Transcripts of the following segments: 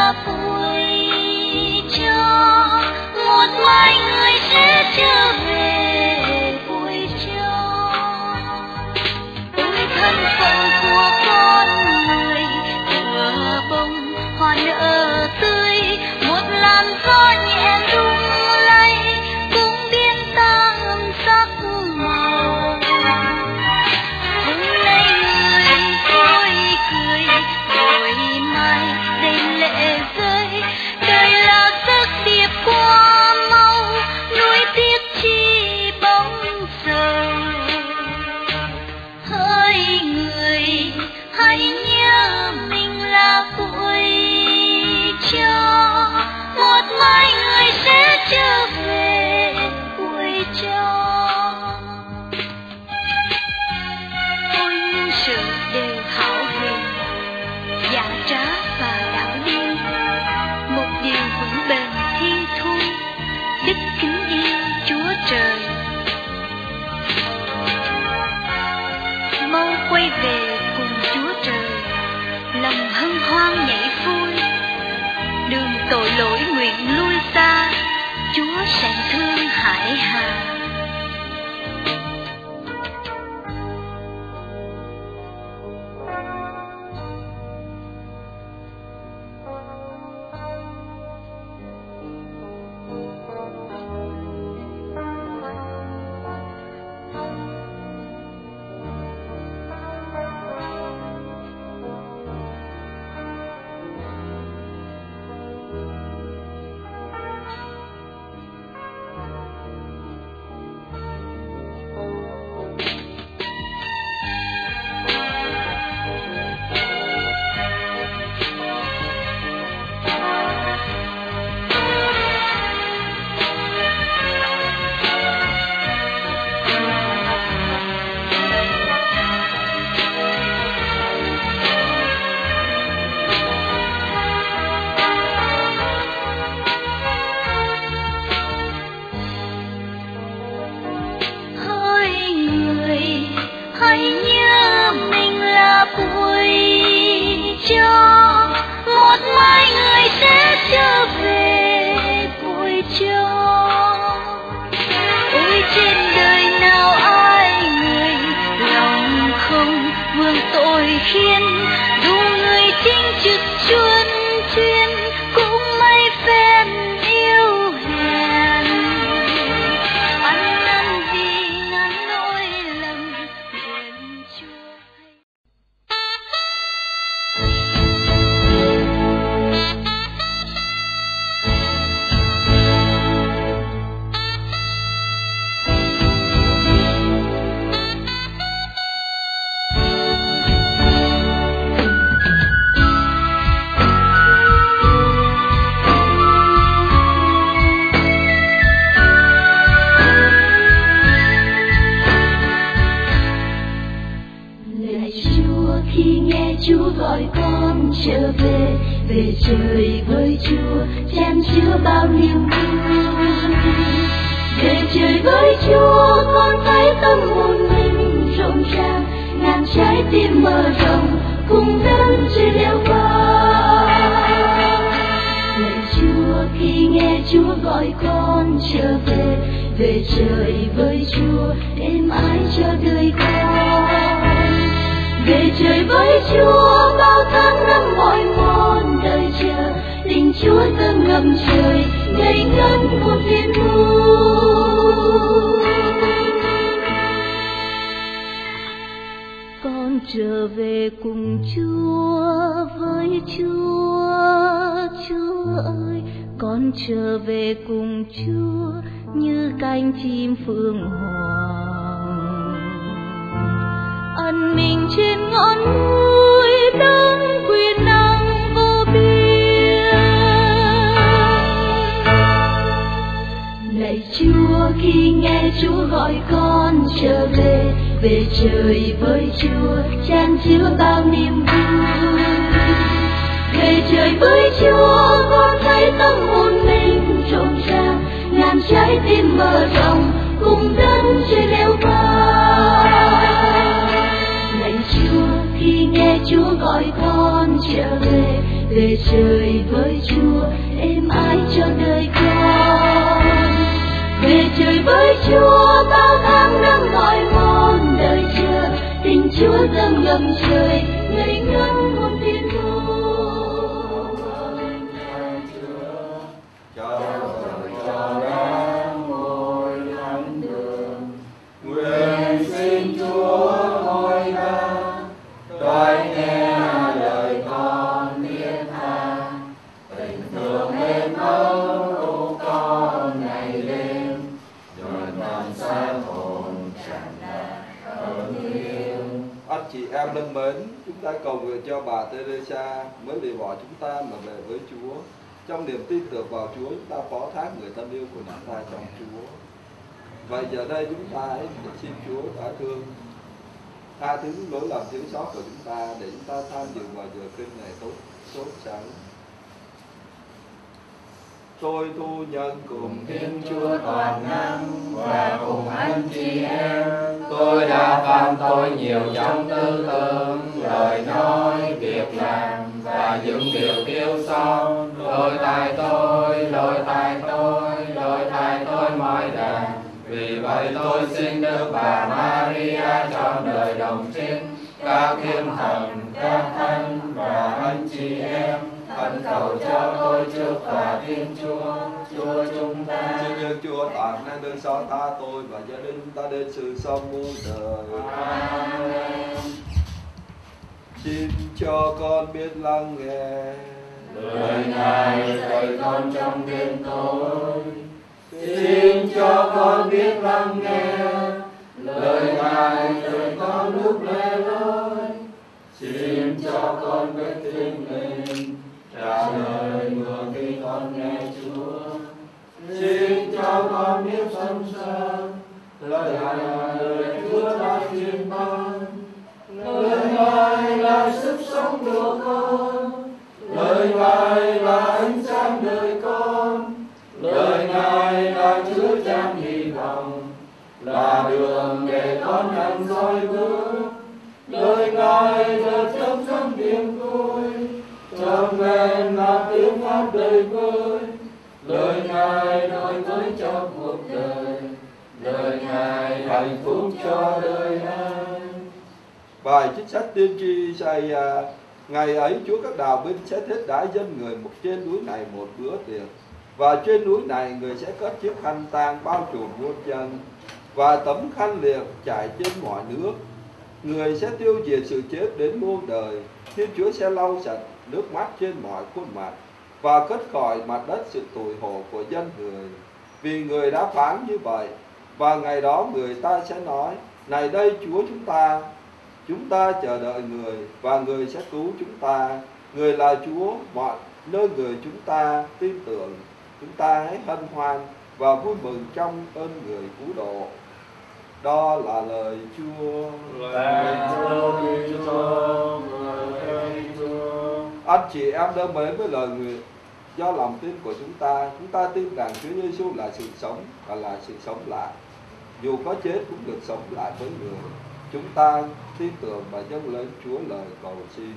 là vui cho một mai người sẽ trở về vui cho. Ôi thân phận của con người tựa bông hoa nở tươi, một làn gió nhẹ lung lay cũng biến tan sắc màu. Hôm nay người tôi cười, rồi mai đầy lệ rơi. Đời là giấc điệp qua mau, nuối tiếc chi bóng giờ. Hỡi người hãy nhớ mình là vui cho một mai người sẽ trở về vui cho. Ôi muôn sự đều hão huyền, giả trá và đảo điên, một điều vững bền thiên thu, đức kính yêu Chúa Trời. Mau quay về cùng Chúa Trời, lòng hân hoan nhảy vui. Đường tội lỗi nguyện lui xa, Chúa sẽ thương hải hà. Hãy nhớ mình là vui cho một mai người sẽ trở về vui cho. Ôi trên đời nào ai người lòng không vương tội khiến, dù người chính trực chuân chuyên cũng mấy phen yêu hèn. Ăn năn vì ngàn lỗi lầm nguyện Chúa. Khi nghe Chúa gọi con trở về, về trời với Chúa chan chứa bao niềm vui. Về trời với Chúa con thấy tâm hồn mình rộn ràng, ngàn trái tim mở rộng cùng đến trời leo vào. Lạy Chúa khi nghe Chúa gọi con trở về, về trời với Chúa êm ái cho đời con. Về trời với Chúa bao tháng năm mỏi mòn đời chờ, tình Chúa dâng ngập trời ngây ngất một thiên thu. Con trở về cùng Chúa với Chúa, Chúa ơi, con trở về cùng Chúa như cánh chim phượng hoàng. Ân mình trên ngọn núi đấng quyền năng vô biên. Lạy Chúa khi nghe Chúa gọi con trở về, về trời với Chúa chan chứa bao niềm vui. Về trời với Chúa con thấy tâm hồn mình rộn ràng, ngàn trái tim mở rộng cùng đến trời leo vào. Lạy Chúa khi nghe Chúa gọi con trở về, về về trời với Chúa, êm ái cho đời con. Về trời với Chúa, bao tháng năm mỏi mòn đợi chờ, tình Chúa dâng ngập trời, ngây ngất hồn thiên thu. Cho đang ngồi thánh đường, nguyện xin Chúa ngôi ra, đòi nghe lời con thiết tha, tình thương mênh mông của con ngày đêm, rồi non xác hồn tràn đầy ơn yêu. Anh chị em thân mến, chúng ta cầu nguyện cho bà Teresa mới lìa bỏ chúng ta mà về với Chúa. Trong niềm tin tưởng vào Chúa, chúng ta phó thác người thân yêu của chúng ta trong Chúa. Vậy giờ đây chúng ta hãy xin Chúa đã thương tha thứ lỗi lầm thiếu sót của chúng ta để chúng ta tham dự vào giờ kinh này tốt sáng. Tôi thu nhân cùng Thiên Chúa toàn năng và cùng anh chị em, tôi đã phạm tội nhiều trong tư tưởng, lời nói, việc làm và những điều thiếu sót. Lỗi tại tôi mọi đàn. Vì vậy tôi xin Đức Bà Maria cho đời đồng trinh, các thiên thần, các thánh và anh chị em khẩn cầu cho tôi trước tòa Thiên Chúa, Chúa chúng ta. Xin Đức Chúa toàn năng đừng xót tha tôi và gia đình ta đến sự sống muôn đời. Amen. Xin cho con biết lắng nghe Lời Ngài dạy con trong đêm tối. Xin cho con biết lắng nghe lời Ngài dạy con lúc lẻ loi. Xin cho con biết tin mình trả lời mưa khi con nghe Chúa. Xin cho con biết sẵn sàng lời Chúa đã truyền ban. Lời Ngài là sức sống của con, lời Ngài là ánh sáng đời con, lời Ngài là chứa chan hy vọng, là đường để con hành soi bước. Lời Ngài là chấm chấm niềm vui, trọn vẹn là tiếng hát đời vơi. Lời Ngài đổi mới cho cuộc đời, lời Ngài hạnh phúc cho đời ai. Bài chính sách tiên tri Isaiah. Ngày ấy Chúa các đạo binh sẽ thiết đãi dân người một trên núi này một bữa tiệc, và trên núi này người sẽ cất chiếc khăn tang bao trùm muôn chân, và tấm khăn liệm trải trên mọi nước. Người sẽ tiêu diệt sự chết đến muôn đời. Thiên Chúa sẽ lau sạch nước mắt trên mọi khuôn mặt, và cất khỏi mặt đất sự tủi hổ của dân người. Vì người đã phán như vậy, và ngày đó người ta sẽ nói: này đây Chúa chúng ta chờ đợi người, và người sẽ cứu chúng ta. Người là Chúa, mọi nơi người chúng ta tin tưởng. Chúng ta hãy hân hoan và vui mừng trong ơn người cứu độ. Đó là lời Chúa. Anh chị em đỡ mến với lời nguyện do lòng tin của chúng ta tin rằng Chúa Giêsu là sự sống và là sự sống lại. Dù có chết cũng được sống lại với người. Chúng ta tin tưởng và dâng lên Chúa lời cầu xin.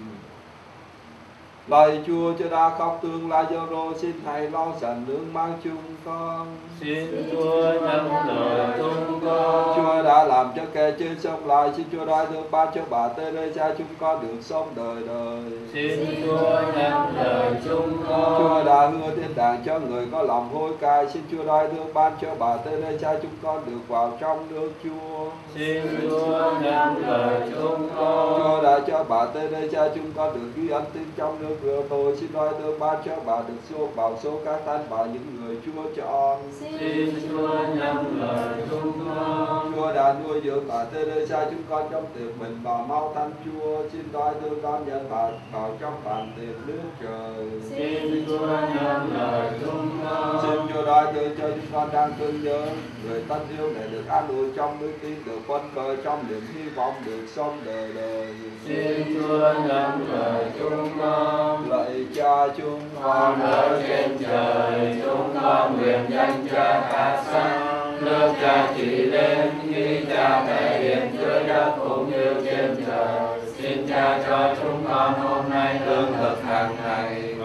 Lạy Chúa đã khóc tương Lazaro, xin hãy lo sẵn nương mang chung con. Xin Chúa nhắc lời chúng con. Chúa đã làm cho kẻ chết sống lại, xin Chúa đã thương ban cho bà Teresa chúng con được sống đời đời. Xin Chúa nhắc lời chúng con. Chúa đã hứa thiên đàng cho người có lòng hối cải, xin Chúa đã thương ban cho bà Teresa chúng con được vào trong nước Chúa. Xin Chúa nhắc lời chúng con. Chúa đã cho bà Teresa chúng con được ghi ân tín trong nước rửa tội, xin nói thương ban cho bà được bảo số các thánh và những người Chúa chọn. Xin Chúa nhắc lời chúng con. Chúa đã nuôi dưỡng bà Teresa chúng con trong tiệc mình và mau thánh Chúa, xin nói thương con nhận bà vào trong bàn tiệc nước trời. Xin Chúa nhắc lời chúng con. Xin Chúa nói thương cho chúng con đang thương nhớ người thân yêu để được an ủi trong đức tin, được phấn khởi trong niềm hy vọng được sống đời đời. Xin Chúa nhắc lời chúng con. Lạy Cha chúng Con ở trên trời, chúng con nguyện danh Cha khả sáng, nước Cha trị lên, khi Cha thể hiện dưới đất cũng như trên trời. Xin Cha cho chúng con hôm nay lương thực hàng ngày,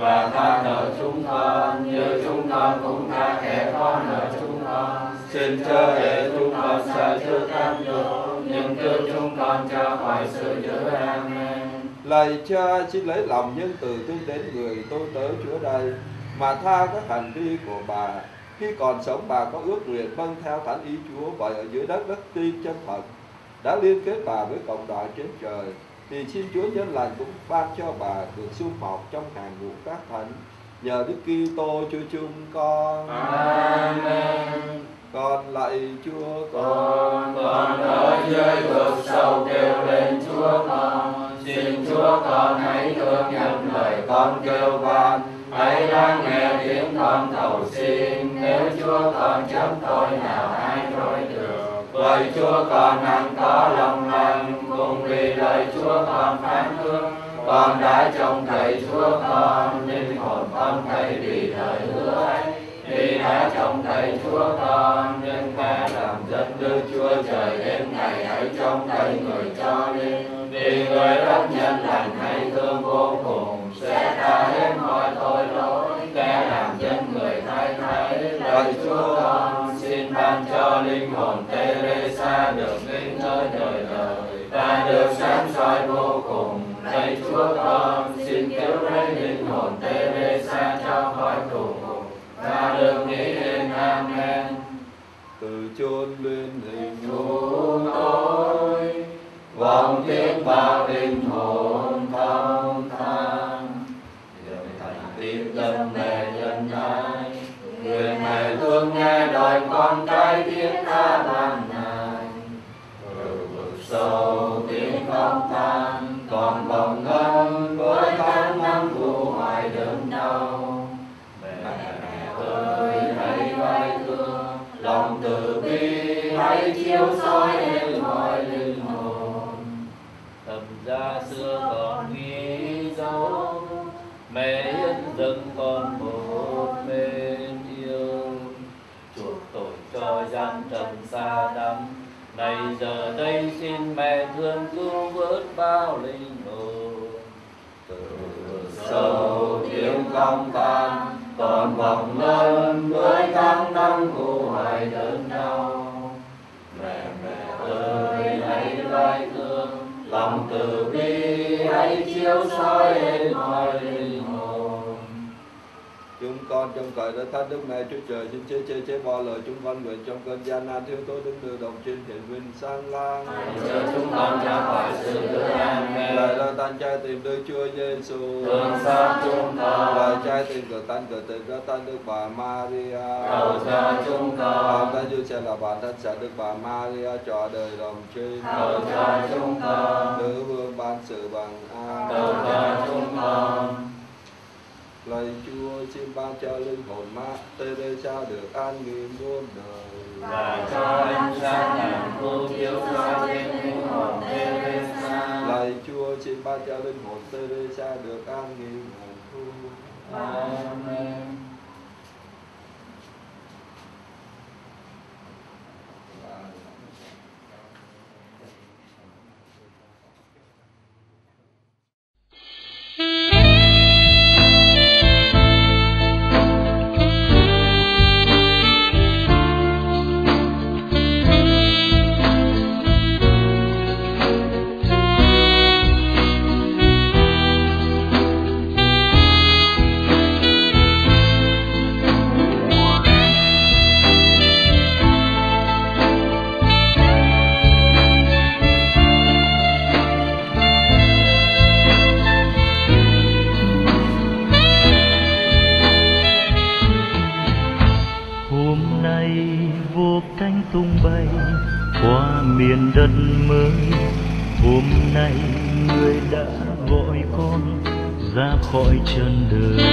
con cũng tha kẻ có nợ chúng con. Xin chớ để chúng con sa trước cám dỗ, nhưng cứu chúng con cho khỏi sự dữ. Amen. Lạy Cha, xin lấy lòng nhân từ thương đến người tôi tớ Chúa đây, mà tha các hành vi của bà. Khi còn sống bà có ước nguyện vâng theo thánh ý Chúa, và ở dưới đất đức tin chân thật đã liên kết bà với cộng đoàn trên trời, thì xin Chúa nhân lành cũng ban cho bà được sum họp trong hàng ngũ các thánh, nhờ Đức Kitô Chúa chúng con. Amen. Con lạy Chúa, Con ở dưới vực sâu kêu lên Chúa con. Xin Chúa con hãy thương nhận lời con kêu van, hãy lắng nghe tiếng con cầu xin. Nếu Chúa con chấm tôi nào ai trôi được, bởi Chúa con hằng có lòng lành, cùng vì lời Chúa con phán hứa. Con đã trông thấy Chúa con, linh hồn con thấy vì lời hứa ấy. Vì đã trông thấy Chúa con, nhưng ta làm dân Đức Chúa Trời đến ngày ấy trông thấy người cho linh. Vì người rất nhân lành hay thương vô cùng, sẽ tha hết mọi tội lỗi, kẻ làm dân người thay thấy. Lạy Chúa con, xin ban cho linh hồn Teresa được nghinh ngơi đời đời và được sáng soi vô cùng. Lạy Chúa con, xin cứu lấy linh hồn Teresa cho khỏi tù ngục và được nghĩ đến. Amen. từ chốn lên hình Chúng tôi vọng tiếng bao linh hồn thong thang, dường thành tiếng tâm mẹ nhân ái. Người mẹ thương nghe đòi con cái tiếng ca ban này, từ vực sâu tiếng khóc than còn vọng ngân với tháng năm vụ hoài đớn đau. Mẹ ơi hãy vai thương, lòng từ bi hãy chiếu soi lên mọi linh hồn. Thầm ra xưa còn ghi dấu, mẹ nhân dâng con một bên yêu, chuộc tội cho gian trần xa đắm. Này giờ đây xin mẹ thương cứu vớt bao linh hồn. Từ sâu tiếng công tan còn vọng lên với tháng năm khu hoài đớn đau. Mẹ ơi hãy vai thương, lòng từ bi hãy chiếu soi lên mọi linh hồn. Chúng con trong cậy đã thánh Đức Mẹ Chúa Trời, xin chế bỏ lời chúng con nguyện trong cơn gian nan thiếu thốn đứng từ đồng trên hiển vinh sang lang. Cho chúng con ra khỏi sự dữ. Amen. Lời là tan trai tìm Đức Chúa Giêsu, Thương xót chúng con. lời trai tìm cửa tan cửa tìm ra tan Đức Bà Maria, Cầu cho chúng con. ta như sẽ là bản thân sẽ Đức Bà Maria cho đời đồng trên. Cầu cho chúng con. Nữ vương ban sự bằng an. Cầu cho chúng con. Lạy Chúa, xin ban cho linh hồn mát Teresa được an nghỉ muôn đời, Và cho ánh sáng hạnh phúc chiếu soi trên linh hồn Teresa. Lạy Chúa, xin ban cho linh hồn Teresa được an nghỉ hạnh phúc. Amen. tung bay qua miền đất mới. Hôm nay người đã gọi con ra khỏi chân đời,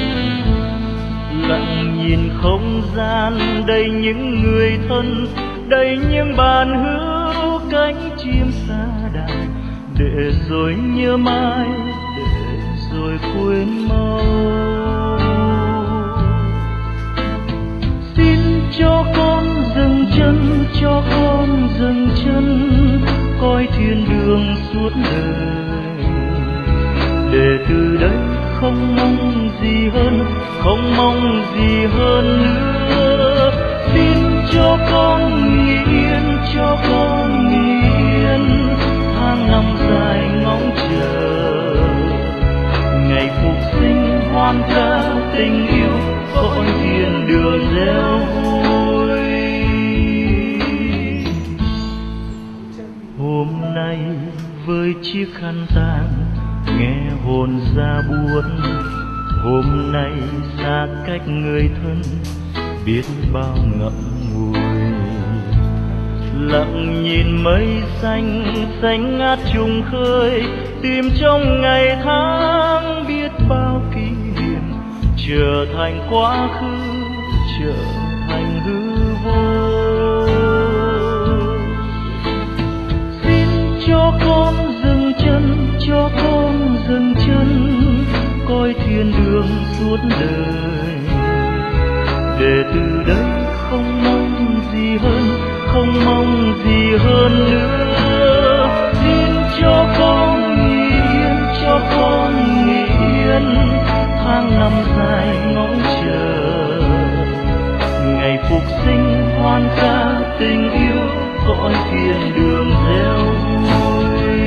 lặng nhìn không gian đầy những người thân, đầy những bàn hữu cánh chim xa đàn, để rồi nhớ mãi, để rồi quên mau. Xin cho con dừng chân, cho con dừng chân, coi thiên đường suốt đời, để từ đây không mong gì hơn, không mong gì hơn nữa. Xin cho con yên, cho con yên, tháng năm dài ngóng chờ ngày phục sinh hoan ca tình yêu, cõi thiên đường reo vui. Hôm nay với chiếc khăn tang nghe hồn ra buốt, hôm nay xa cách người thân biết bao ngậm ngùi. Lặng nhìn mây xanh xanh ngát trùng khơi, tìm trong ngày tháng biết bao kỷ niệm trở thành quá khứ, trở thành hư vô. Xin cho con dừng chân, cho con dừng chân, coi thiên đường suốt đời, để từ đây không mong gì hơn, không mong gì hơn nữa. Xin cho con yên, cho con yên, tháng năm dài ngóng chờ ngày phục sinh hoan ca tình yêu, cõi thiên đường reo vui.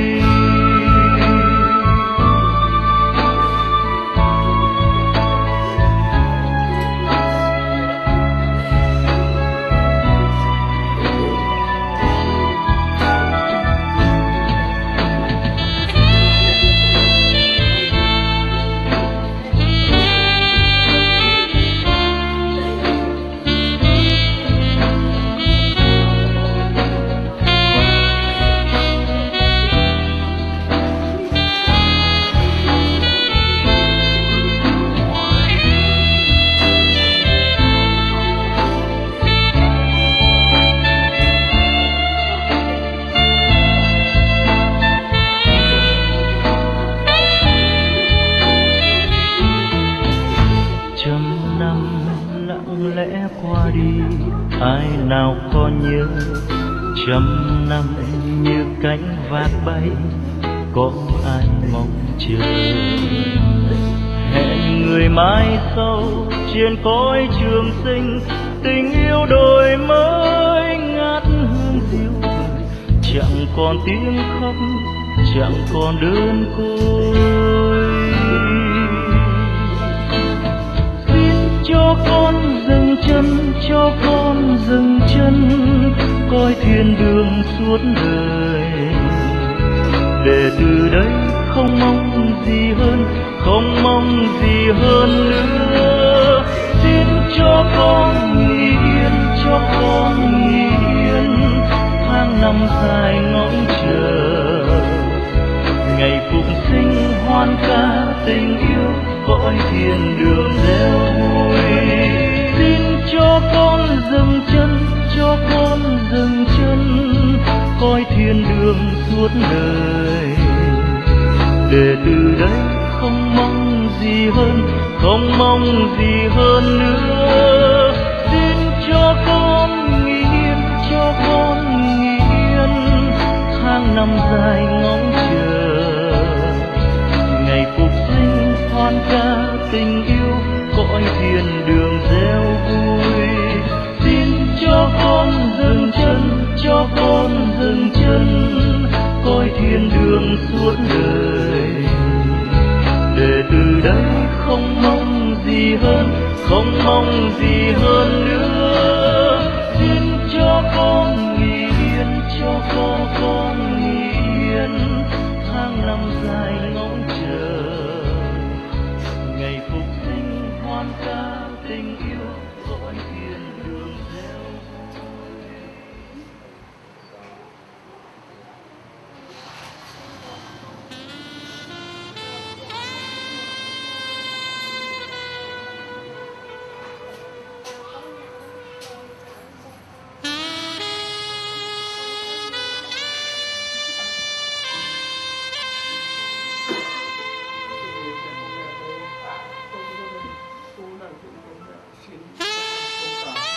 Ai nào có nhớ trăm năm như cánh vác bay, có ai mong chờ hẹn người mai sau trên cõi trường sinh. Tình yêu đổi mới ngát hương dịu người, chẳng còn tiếng khóc, chẳng còn đơn côi. Cho con dừng chân, cho con dừng chân, coi thiên đường suốt đời, để từ đây không mong gì hơn, không mong gì hơn nữa. Xin cho con yên, cho con yên, tháng năm dài ngóng chờ ngày phục sinh hoan ca tình yêu, cõi thiên đường reo vui. Xin cho con dừng chân, cho con dừng chân, coi thiên đường suốt đời, để từ đây không mong gì hơn, không mong gì hơn nữa. Xin cho con yên, cho con yên, tháng năm dài ngóng chờ ngày phục sinh hoan ca tình yêu, cõi thiên đường reo vui. Xin cho con dừng chân, cho con dừng chân, coi thiên đường suốt đời, để từ đây không mong gì hơn, không mong gì hơn nữa. Xin cho con yên, cho con yên, tháng năm dài ngóng chờ ngày phục sinh hoan ca tình yêu, cõi thiên đường reo Xin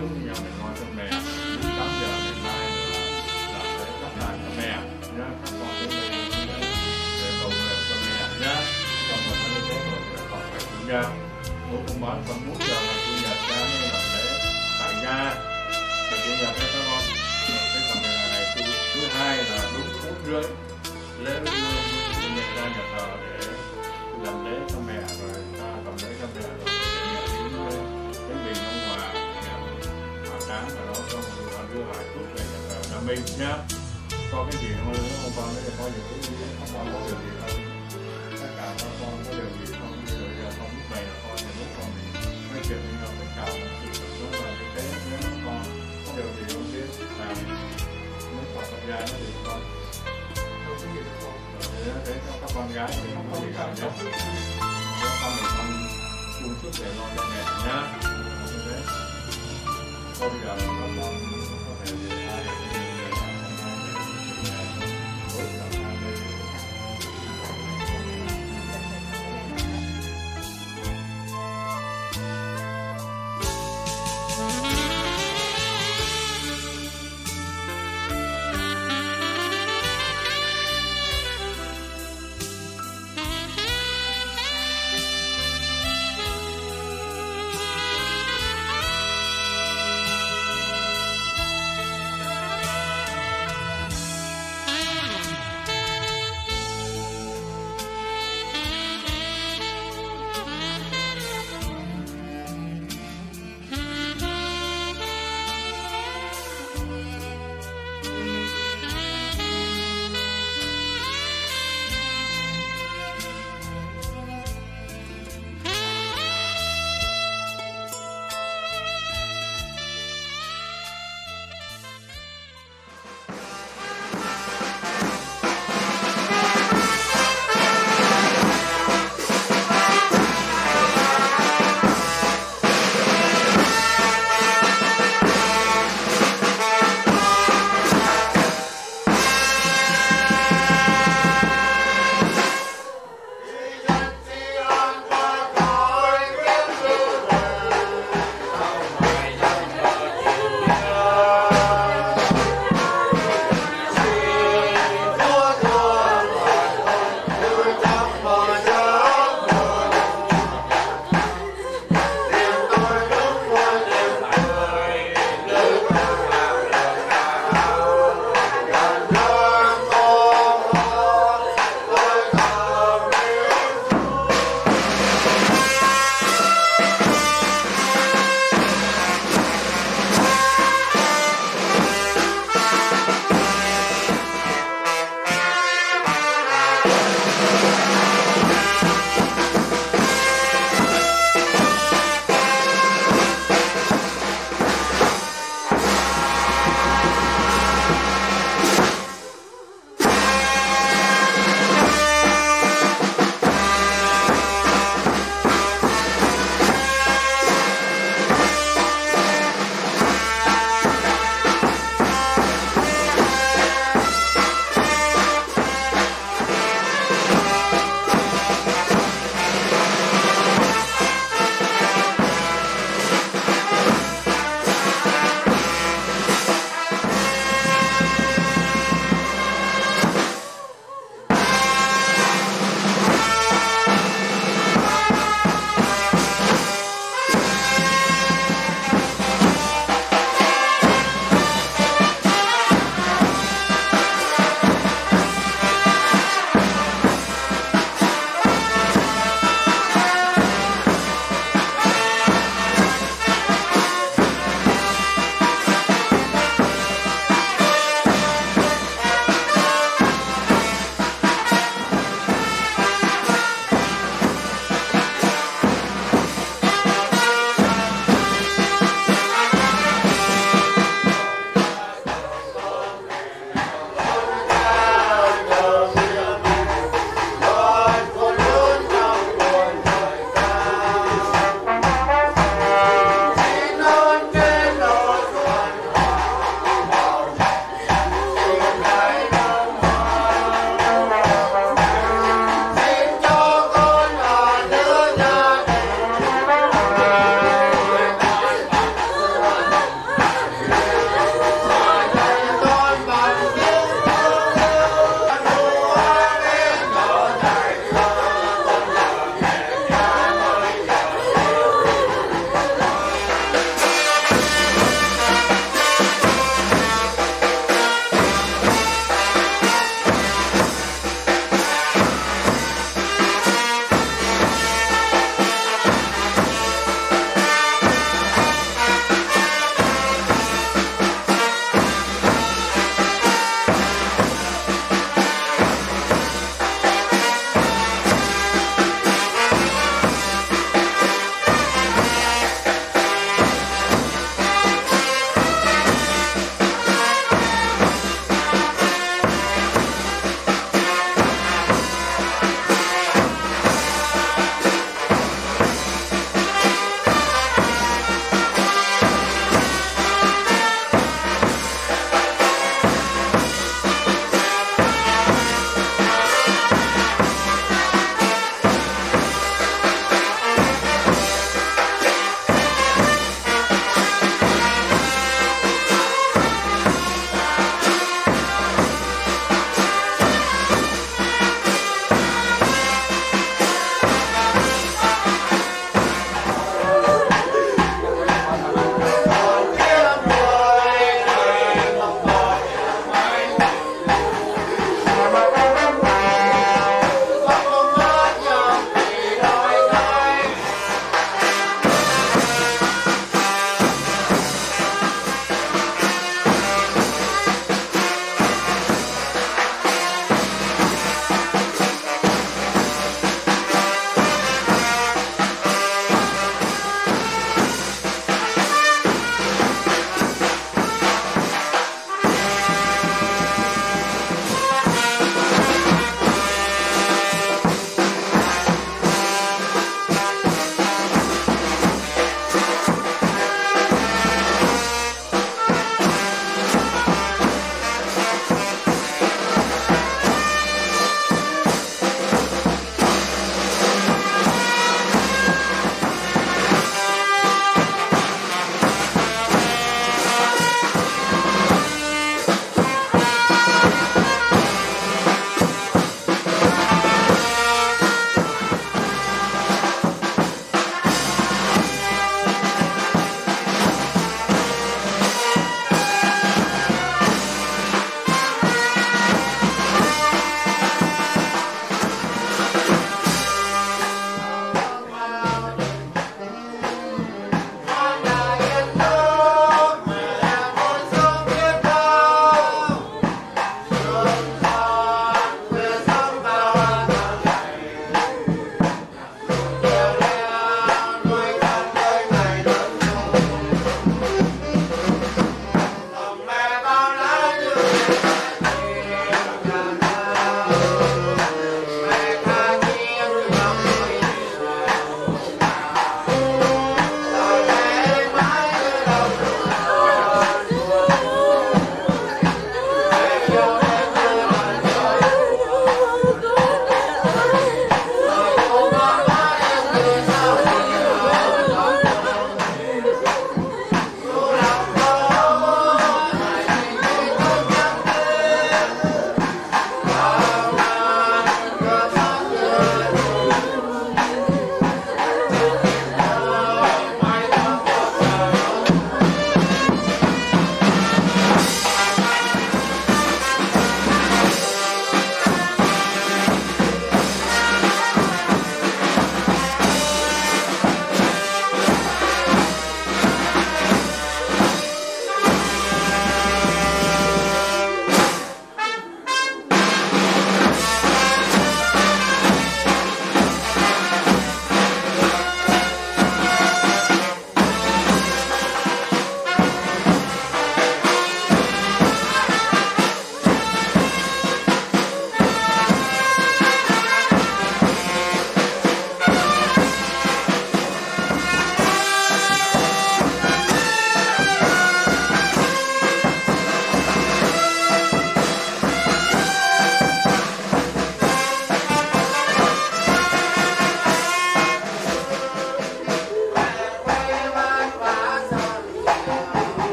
sớm thì nhau mình nói cho mẹ, đến 8 giờ ngày mai là làm lễ đáp lại cho mẹ nhá, các con đến đây để cầu nguyện cho mẹ nhá, còn một cái lễ rồi các con phải chủ nhật, bố cũng nói con muốn giờ là chủ nhật ra nên làm lễ tại nhà, thì chủ nhật đấy các con, cái phần này là ngày thứ hai là đúng 4:30 lễ chủ nhật ra nhà thờ để làm lễ cho mẹ rồi ta làm lễ cho mẹ rồi đến bình ông hòa hỏa táng ở đó xong rồi đưa lại thuốc về nhà thờ nhà mình nhá. Có cái gì không ông con đấy có nhiều cái gì không con có điều gì không, tất cả các con có điều gì không, rồi giờ con lúc này là con nhà lúc con mình nói chuyện với nhau tất cả là sự thật đó là cái thế nếu con có điều gì không biết làm nếu còn con gái nó thì con để cho các con gái thì không có gì cả nhé, con mình con chung sức để lo cho mẹ nhá. Thôi bây giờ các con có thể để ai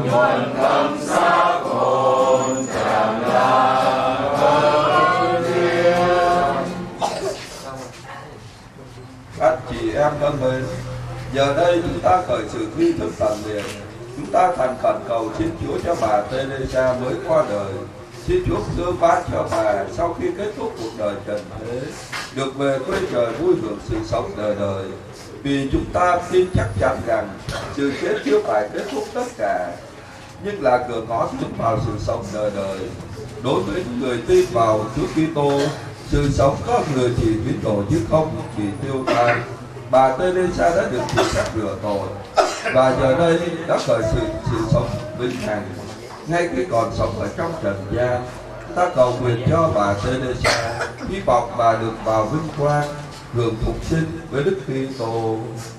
nhuận tâm xác hồn chẳng là hơn thiên. Các chị em thân mến, giờ đây chúng ta khởi sự nghi thức tận niệm. Chúng ta thành khẩn cầu xin Chúa cho bà Teresa mới qua đời. Xin Chúa tương ban cho bà sau khi kết thúc cuộc đời trần thế được về quê trời vui hưởng sự sống đời đời. Vì chúng ta tin chắc chắn rằng sự chết chưa phải kết thúc tất cả, nhưng là cửa ngõ tiến vào sự sống đời đời. Đối với những người tin vào Chúa Kitô, sự sống có người chỉ biến đổi chứ không chỉ tiêu tan. Bà Teresa đã được chịu trách rửa tội và giờ đây đã khởi sự sống vinh hằng ngay khi còn sống ở trong trần gian. Ta cầu nguyện cho bà Teresa, hy vọng bà được vào vinh quang hưởng phục sinh với Đức Kitô.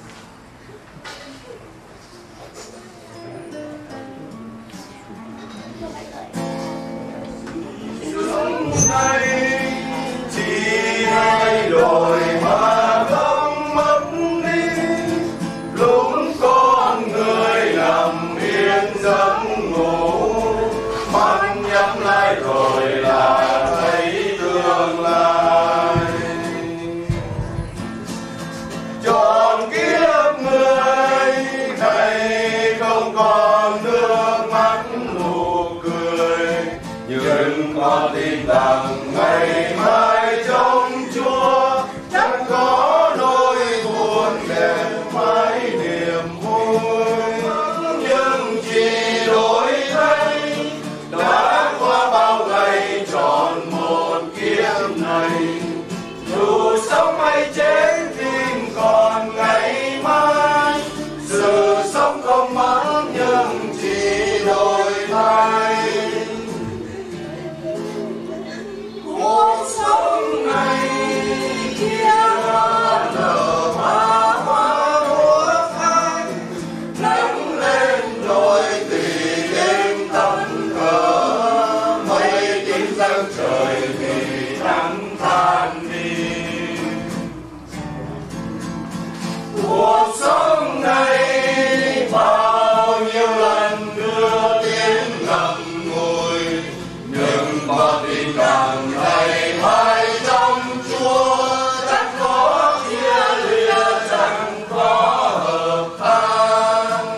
Này chỉ hai đổi mà không mất đi, lúc con người nằm yên giấc ngủ, mắt nhắm lại rồi là thấy tương lai. Trọn kiếp người này không còn nước mắt nụ cười, nhưng con tin rằng ngày mai trong Chúa chẳng có nỗi buồn để mãi niềm vui. Nhưng chỉ đổi thay đã qua bao ngày tròn một kiếp này, dù sống hay chết thì còn ngày mai. Sự sống không mất nhưng chỉ đổi thay. Cuộc sống này kia nở hoa hoa múa phai, nắng lên rồi thì đêm thẫn thờ, mây tím giăng trời thì nắng than đi. Cuộc sống này bao nhiêu lần đưa tiếng ngậm ngùi, nhưng con tin rằng ngày mai trong Chúa chẳng có chia lìa, chẳng có hợp tan.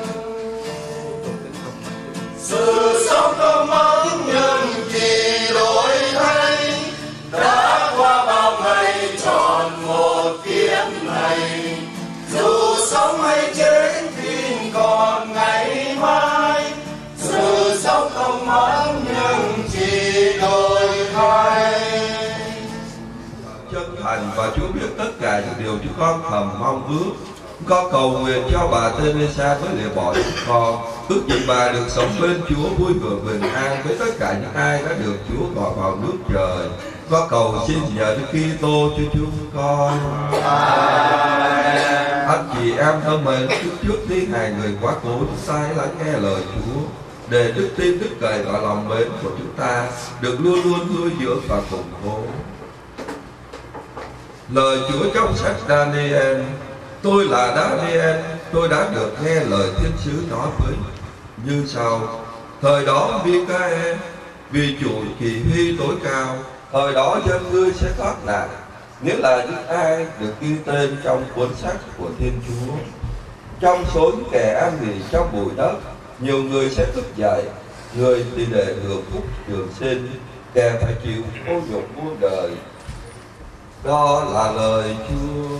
Sự sống không mất nhưng chỉ đổi thay, đã qua bao ngày tròn một kiếp này, dù sống hay chết thì còn ngày mai. Sự sống không mất nhưng chỉ đổi thay. Chân thành và Chúa biết tất cả những điều chúng con thầm mong ước. Con cầu nguyện cho bà Teresa với lìa bỏ chúng con, ước gì bà được sống bên Chúa vui vẻ bình an với tất cả những ai đã được Chúa gọi vào nước trời. Con cầu xin nhờ Đức Kitô cho chúng con. Anh chị em thân mến, trước thi hài người quá cố, chúng ta hãy lắng nghe lời Chúa để đức tin, đức cậy và lòng mến của chúng ta được luôn luôn nuôi dưỡng và củng cố. Lời Chúa trong sách Daniel: tôi là Daniel, tôi đã được nghe lời thiên sứ nói với như sau. Thời đó Michael, vì chủ chỉ huy tối cao, thời đó dân ngươi sẽ thoát nạn, nghĩa là những ai được ghi tên trong cuốn sách của Thiên Chúa. Trong số những kẻ an nghỉ trong bụi đất, nhiều người sẽ thức dậy, người thì để hưởng phúc trường sinh, kẻ phải chịu ô nhục muôn đời. Đó là lời Chúa.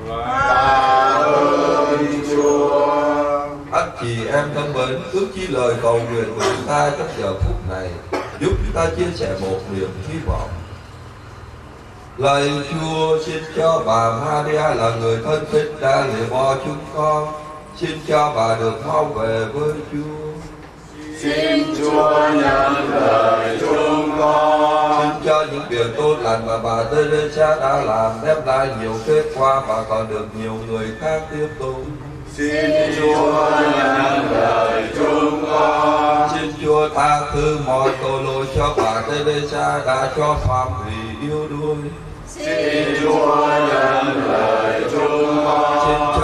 Ơn Chúa. Anh chị em thân mến, ước chi lời cầu nguyện của chúng ta trong giờ phút này giúp chúng ta chia sẻ một niềm hy vọng. Lạy Chúa, xin cho bà Maria là người thân thích đã lìa bỏ chúng con, xin cho bà được mau về với Chúa. Xin Chúa nhận lời chúng con. Xin cho những việc tốt lành mà bà Teresa đã làm đem lại nhiều kết quả và còn được nhiều người khác tiếp tục. Xin Chúa nhận lời chúng con. Xin Chúa tha thứ mọi tội lỗi cho bà Teresa đã cho phạm vì yêu đuối. Xin Chúa nhận lời chúng con. Xin cho hình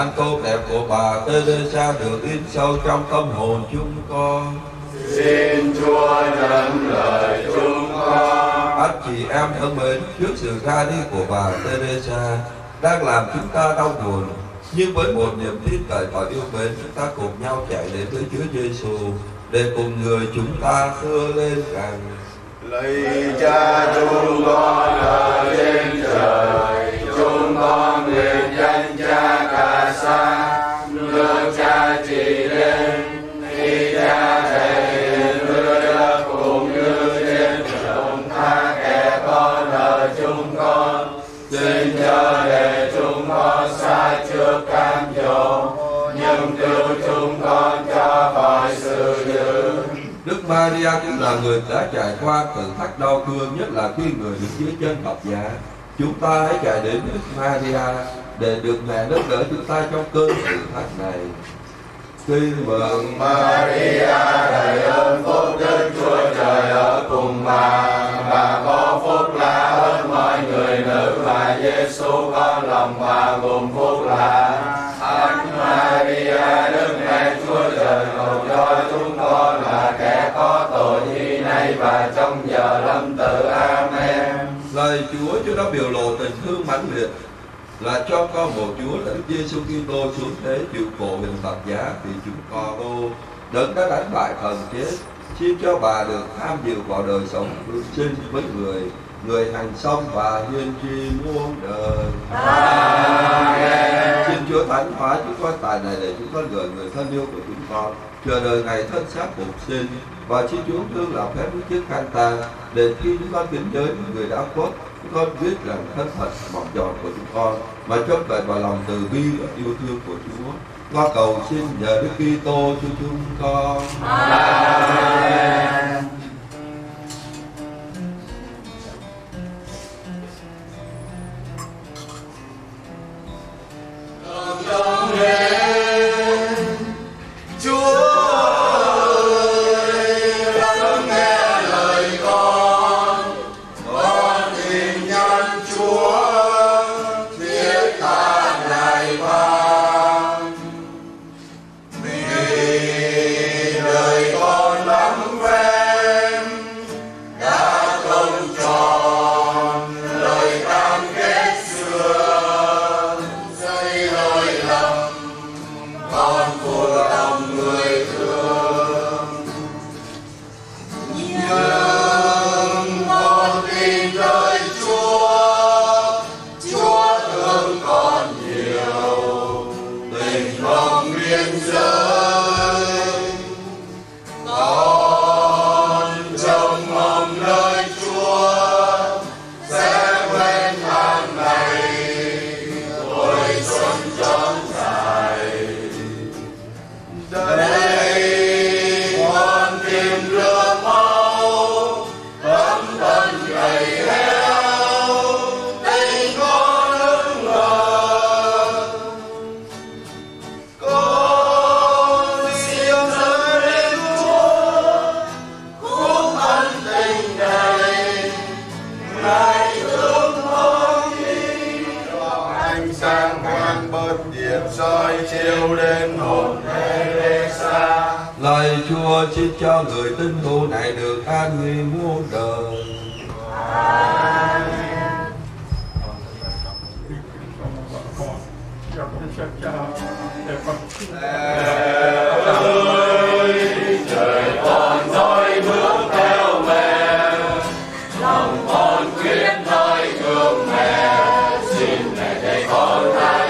ăn tốt đẹp của bà Teresa được in sâu trong tâm hồn chúng con. Xin Chúa nhận lời chúng con. Anh chị em thân mến, trước sự ra đi của bà Teresa đang làm chúng ta đau buồn, nhưng với một niềm tin cậy và yêu mến, chúng ta cùng nhau chạy đến với Chúa Giêsu để cùng người chúng ta thưa lên rằng: Lạy Cha chúng con ở trên trời, chúng con nguyện danh Cha cả sáng, nước Cha trị lên, khi Cha thể hiện mưa đất cũng như trên chúng tha kẻ con ở chúng con. Xin cho để chúng con sai trước cam dỗ, nhưng cứu chúng con cho khỏi sự dữ. Đức Maria cũng là người đã trải qua thử thách đau thương, nhất là khi người đứng dưới chân thập giá. Chúng ta hãy chạy đến Đức Maria để được mẹ nâng đỡ chúng ta trong cơn thử thách này. Xin mừng Maria đầy ơn phúc, Đức Chúa Trời ở cùng bà có phúc lạ hơn mọi người nữ, và Giêsu con lòng bà gồm phúc lạ. Thánh Maria Đức Mẹ Chúa Trời, cầu cho chúng con là kẻ có tội khi nay và trong giờ lâm tử. Amen. Lạy Chúa, Chúa đã biểu lộ tình thương mãnh liệt là cho con một Chúa là Đức Giêsu Kitô xuống thế chịu khổ hình thập giá vì chúng con. Ô Đấng đã đánh bại thần chết, xin cho bà được tham dự vào đời sống được sinh với người hành xong và hiên tri muôn đời. Amen. Xin Chúa thánh hóa chúng con tài này để chúng con gửi người thân yêu của chúng con chờ đợi ngày thân xác phục sinh, và xin Chúa thương làm phép với chiếc khăn tang để khi chúng con kính giới những người đã khuất, chúng con biết rằng thân phận mỏng giòn của chúng con mà trông cậy vào lòng từ bi và yêu thương của Chúa. Qua cầu xin nhờ Đức Kitô cho chúng con. Amen. Trong đêm Chúa ơi, lắng nghe lời con tìm nhân Chúa thiết tha lại vang. Vì đời con lắm quen đã không tròn lời cam kết xưa, dây lỗi lầm con phụ lòng người thương. Nhưng con tin nơi Chúa, Chúa thương con nhiều, tình không biên giới. Con trông mong nơi Chúa sẽ quên tháng ngày, tuổi xuân tròn dài. Đây con tìm lửa máu, tấm thân gầy heo, tình con ưng ngờ. Con xin dâng lên Chúa khúc ân tình này, Ngài thương con đi. Ánh sáng hoàng bớt điểm soi chiếu đến hồn Teresa. Lạy Chúa, xin cho người tín hữu này được an nghỉ muôn đời. Trời con nói bước theo mẹ, lòng con quyết nói gương mẹ, xin mẹ dạy con hai.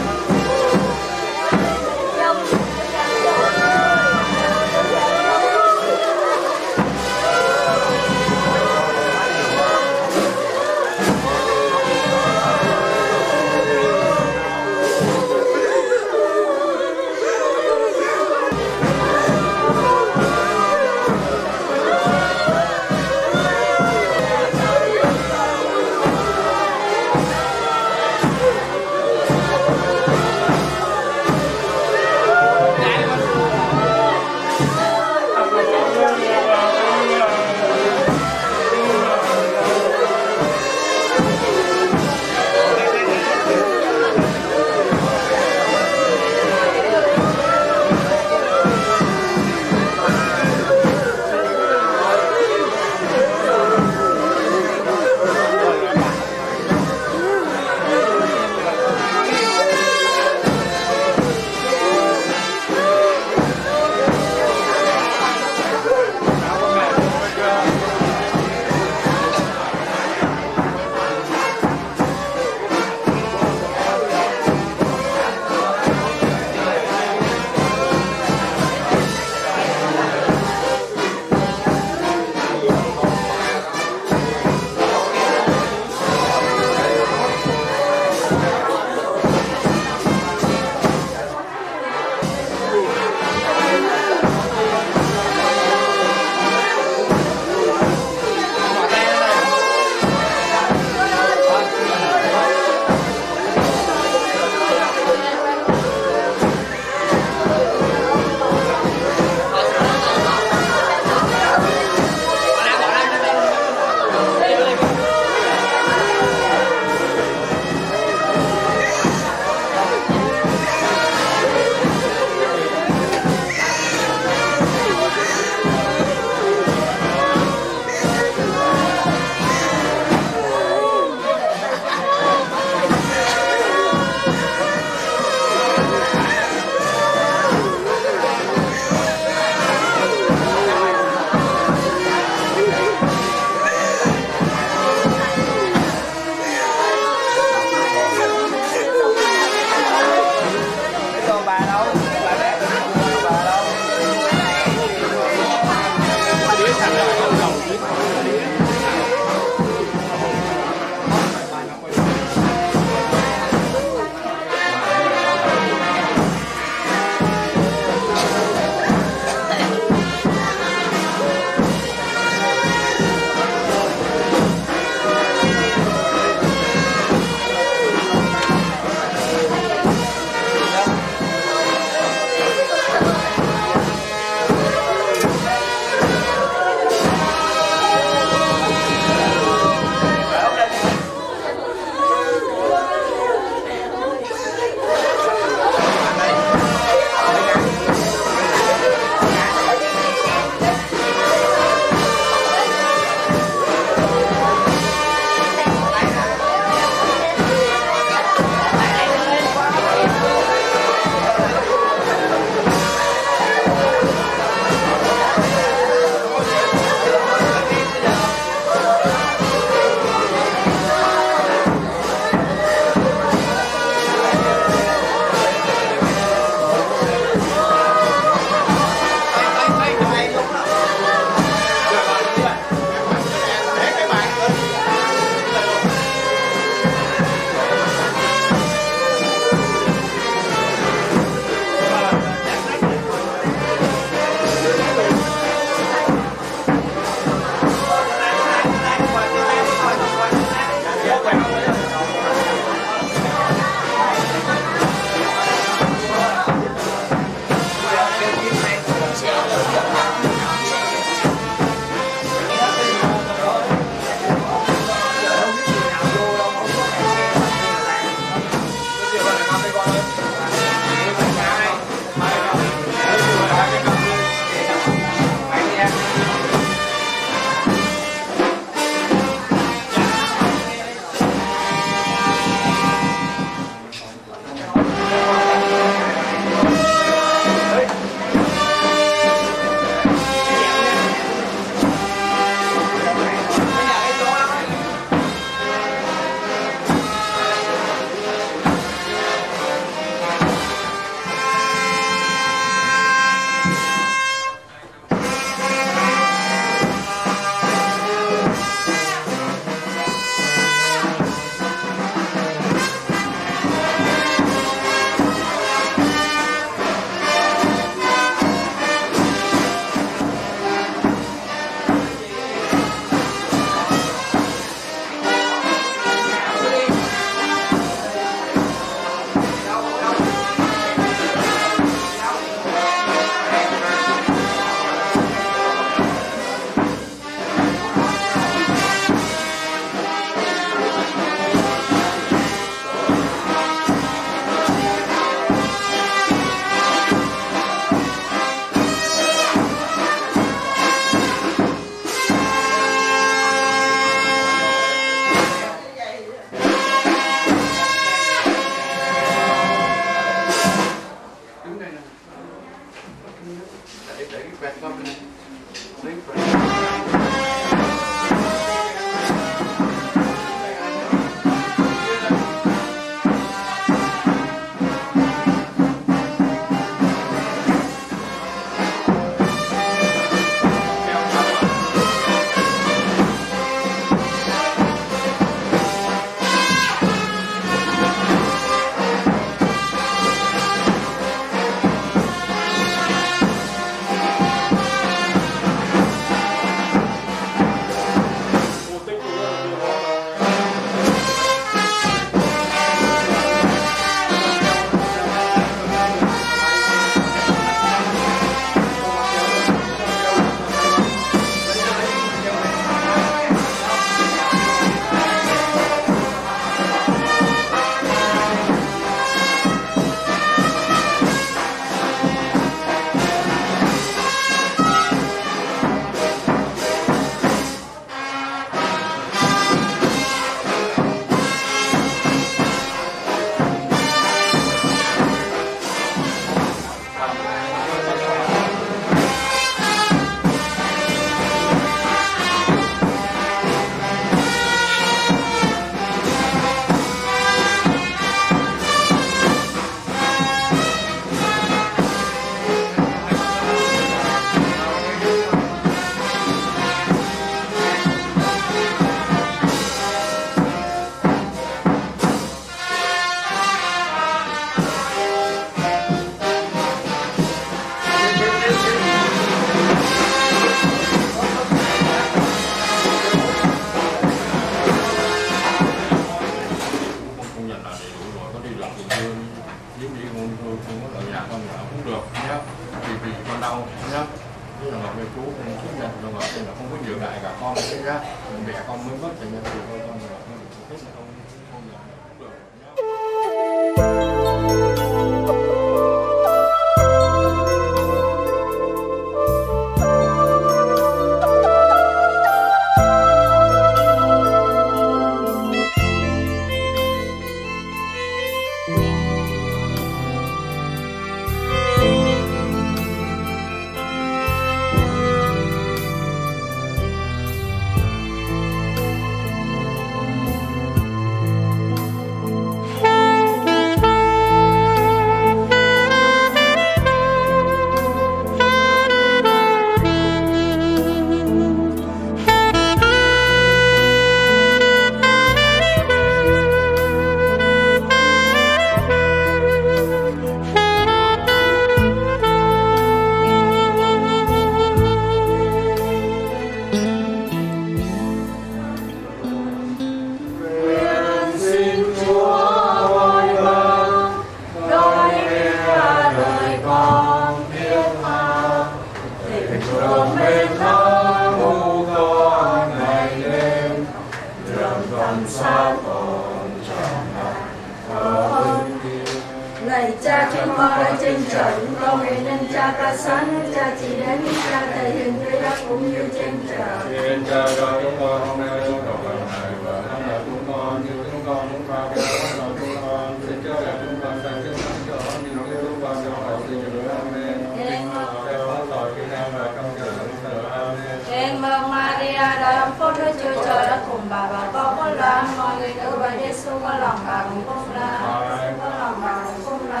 xa còn trọn vẹn. Lạy Cha chúng con ở trên trời, chúng con nguyện nên Cha ca sáng, Cha chỉ đến Cha thể hiện dưới đất cũng như trên trời. Xin Cha cho chúng con hôm nay chúng con phần này và ăn nợ chúng con như chúng con cũng tha cho nợ chúng con. Xin Chúa là chúng con sang trước mắt cho như những chúng con trong tội xin được. Amen. Theo hết tội khi đang và trong giờ cũng từ. Amen. Em mừng Maria đã phúc Đức Chúa Trời đã cùng bà và con có làm mọi người nữ và Giêsu có lòng bà cùng phúc la. Có lòng bà cùng phúc la.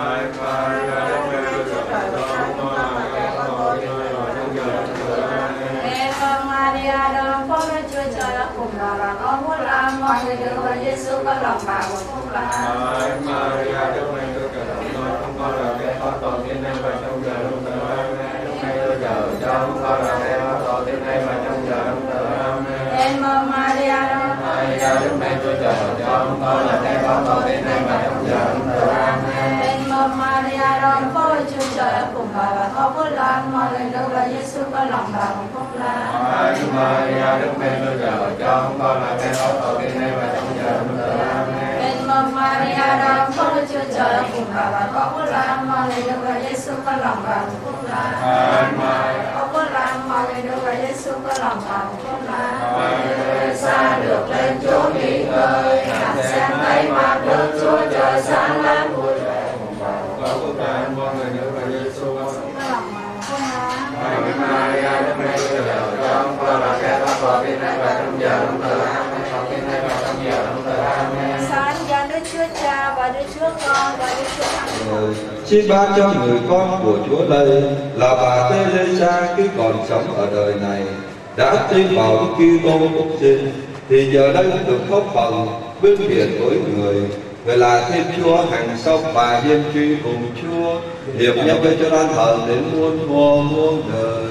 Em mừng Maria đã phúc Đức Chúa Trời đã cùng bà và con có làm mọi người nữ và Giêsu có lòng bà cùng phúc la. Maria Đức Mẹ Chúa Trời chúng con là kẻ có tội thiên nay và trong giờ lúc tử. Amen. Cho chúng con là kẻ có tội thiên nay và trong giờ lúc tử. Amen. Em mừng Maria Đức Mẹ Chúa Trời cho chúng con là kẻ có tội thiên nay và trong giờ lúc tử. Amen. Em mừng Maria đón phúc Đức Chúa Trời đã cùng bà và con có làm mọi người nữ và Giêsu có lòng bà cùng phúc la. Maria Đức Mẹ Chúa Trời cho chúng con là kẻ có tội thiên nay và trong giờ lúc tử. Amen. Em mừng Maria đón phúc Đức Chúa Trời đã cùng bà và con có làm mọi người nữ và Giêsu có lòng bà cùng phúc la. Con có làm mọi người nữ và Giêsu có lòng bà cùng phúc la. Xa được lên chỗ nghỉ ngơi, hạt sen thấy mặt được Chúa Trời sáng láng vui vẻ cùng bà. Con phúc đại mọi người nữ và Giêsu có lòng bà cùng phúc la. Maria Đức Mẹ Chúa Trời cho chúng con là kẻ có tội thiên nay và trong giờ lúc tử. Amen. Tội thiên nay và trong giờ lúc tử. Amen. Sáng cho Đức Chúa Cha và Đức Chúa Con và Đức Chúa Thánh. Xin ban cho người con của Chúa đây là bà Teresa khi còn sống ở đời này đã tin vào Đức Kitô phục sinh, thì giờ đây được góp phần vinh hiển với người là Thiên Chúa hằng sống và yên truy cùng Chúa, hiệp nhất với cho đan thần đến muôn thuở muôn đời.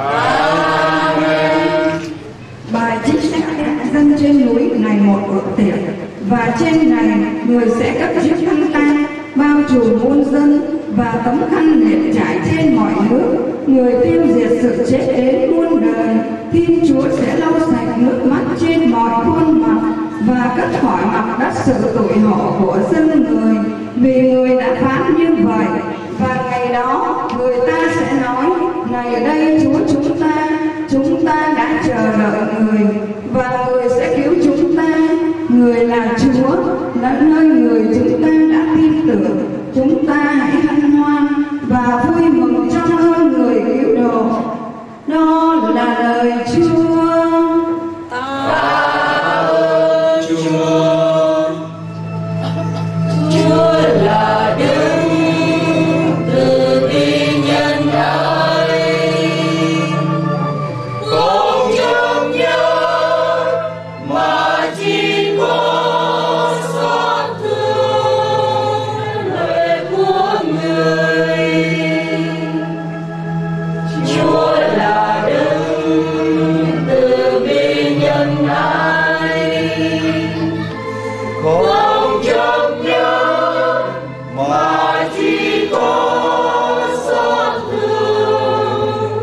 Amen. Bài trích sách dâng trên núi ngày một bữa tiệc, và trên ngày người sẽ cất chiếc khăn tang bao trùm muôn dân và tấm khăn liệt trải trên mọi nước. Người tiêu diệt sự chết đến muôn đời, Thiên Chúa sẽ lau sạch nước mắt trên mọi khuôn mặt và cất khỏi mặt đất sự tội lỗi của dân người, vì người đã phán như vậy. Và ngày đó người ta sẽ nói: này đây Chúa chúng ta đã chờ đợi người, và người sẽ cứu chúng ta. Người là Chúa, là nơi người chúng ta đã tin tưởng. Chúng ta hãy hân hoan và vui mừng trong ơn người cứu độ. Đó là lời Chúa. Tạ ơn Chúa. Chúa là Đức từ bi nhân ái, không chấp nhận mà chỉ có xót thương lời của người. Chúa là Đức từ bi nhân ái, không chấp nhận mà chỉ có xót thương.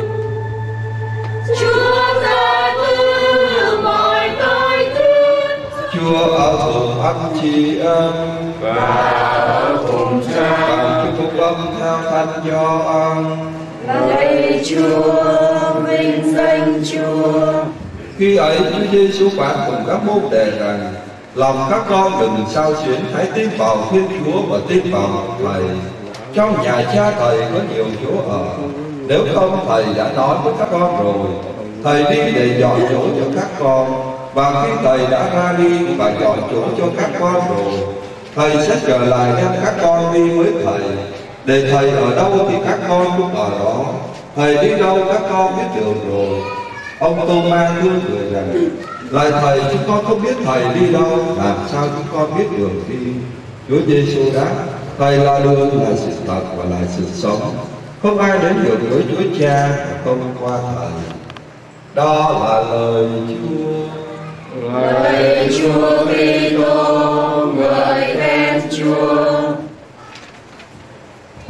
Chúa tha thứ mọi tội thiên, Chúa ở cùng anh chị em và ở cùng Cha. Bàn phúc âm theo Thánh Gioan. lạy Chúa, vinh danh Chúa. Khi ấy Chúa Giêsu phán cùng các môn đệ rằng: lòng các con đừng sao xuyến, hãy tin vào Thiên Chúa và tin vào Thầy. Trong nhà Cha Thầy có nhiều chỗ ở, nếu không Thầy đã nói với các con rồi. Thầy đi để dọn chỗ cho các con, và khi Thầy đã ra đi và dọn chỗ cho các con rồi, Thầy sẽ trở lại đem các con đi với Thầy. Để Thầy ở đâu thì các con cũng ở đó. Thầy đi đâu các con biết đường rồi. Ông Tô-ma thưa người rằng: lạy Thầy, chúng con không biết Thầy đi đâu, làm sao chúng con biết đường đi? Chúa Giêsu đáp: Thầy là đường, là sự thật và là sự sống. Không ai đến được với Chúa Cha mà không qua Thầy. Đó là lời Chúa. Lạy Chúa Kitô, ngợi khen Chúa.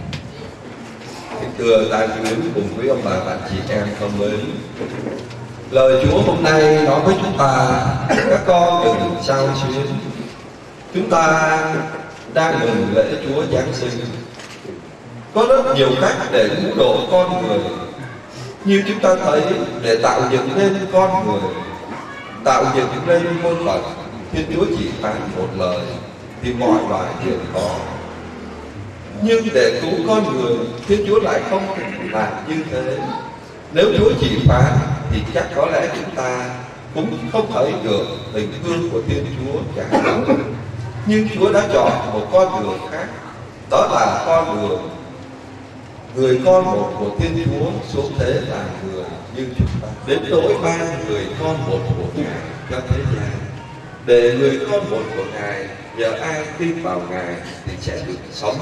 Thưa đại chúng cùng quý ông bà chị em thân mến, Lời Chúa hôm nay nói với chúng ta: các con đừng sao xuyến. Chúng ta đang mừng lễ Chúa Giáng sinh. Có rất nhiều cách để cứu độ con người. Như chúng ta thấy, để tạo dựng nên con người, tạo dựng nên muôn vật, Thiên Chúa chỉ phán một lời thì mọi loài đều có. Nhưng để cứu con người, Thiên Chúa lại không làm như thế. Nếu Chúa chỉ phán thì chắc có lẽ chúng ta cũng không thấy được hình hương của Thiên Chúa chẳng hạn. Nhưng Chúa đã chọn một con đường khác, đó là con đường người con một của Thiên Chúa xuống thế là người như chúng ta, đến nỗi ban người con một của Ngài cho thế gian, để người con một của Ngài nhờ ai tin vào Ngài thì sẽ được sống.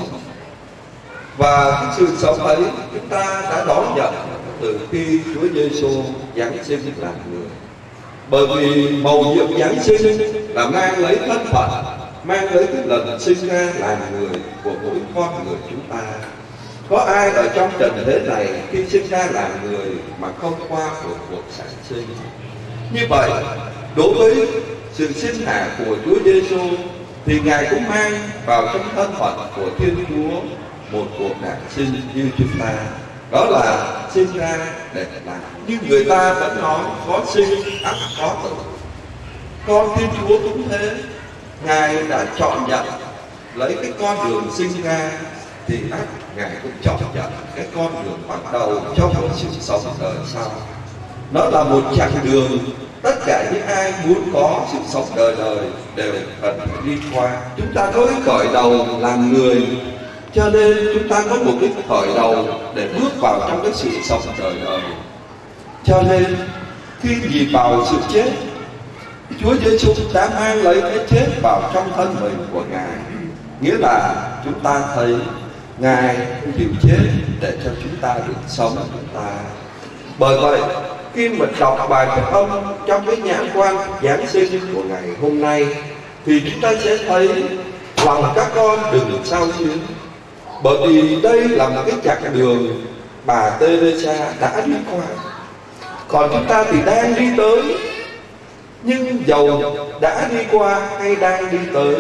Và sự sống ấy chúng ta đã đón nhận từ khi Chúa Giêsu giáng sinh làm người. Bởi vì mầu nhiệm giáng sinh là mang lấy thân phận, mang lấy cái lần sinh ra làm người của mỗi con người chúng ta. Có ai ở trong trần thế này khi sinh ra làm người mà không qua một cuộc sản sinh? Như vậy, đối với sự sinh hạ của Chúa Giêsu thì Ngài cũng mang vào trong thân phận của Thiên Chúa một cuộc đản sinh như chúng ta, đó là sinh ra để làm. Nhưng người ta vẫn nói có sinh ắt có tử. Con Thiên Chúa cũng thế, Ngài đã chọn nhận lấy cái con đường sinh ra thì ắt Ngài cũng chọn nhận cái con đường bắt đầu cho một sự sống đời sau. Nó là một chặng đường tất cả những ai muốn có sự sống đời đời đều cần đi qua. Chúng ta có cái khởi đầu làm người, cho nên chúng ta có một cái khởi đầu để bước vào trong cái sự sống đời đời. Cho nên khi nhìn vào sự chết, Chúa Giêsu đã mang lấy cái chết vào trong thân mình của Ngài. Nghĩa là chúng ta thấy Ngài chịu chết để cho chúng ta được sống chúng ta. Bởi vậy, khi mình đọc bài phúc âm trong cái nhãn quan Giáng sinh của ngày hôm nay thì chúng ta sẽ thấy lòng các con đừng sao xuyến. Bởi vì đây là một cái chặng đường bà Teresa đã đi qua, còn chúng ta thì đang đi tới. Nhưng dầu đã đi qua hay đang đi tới,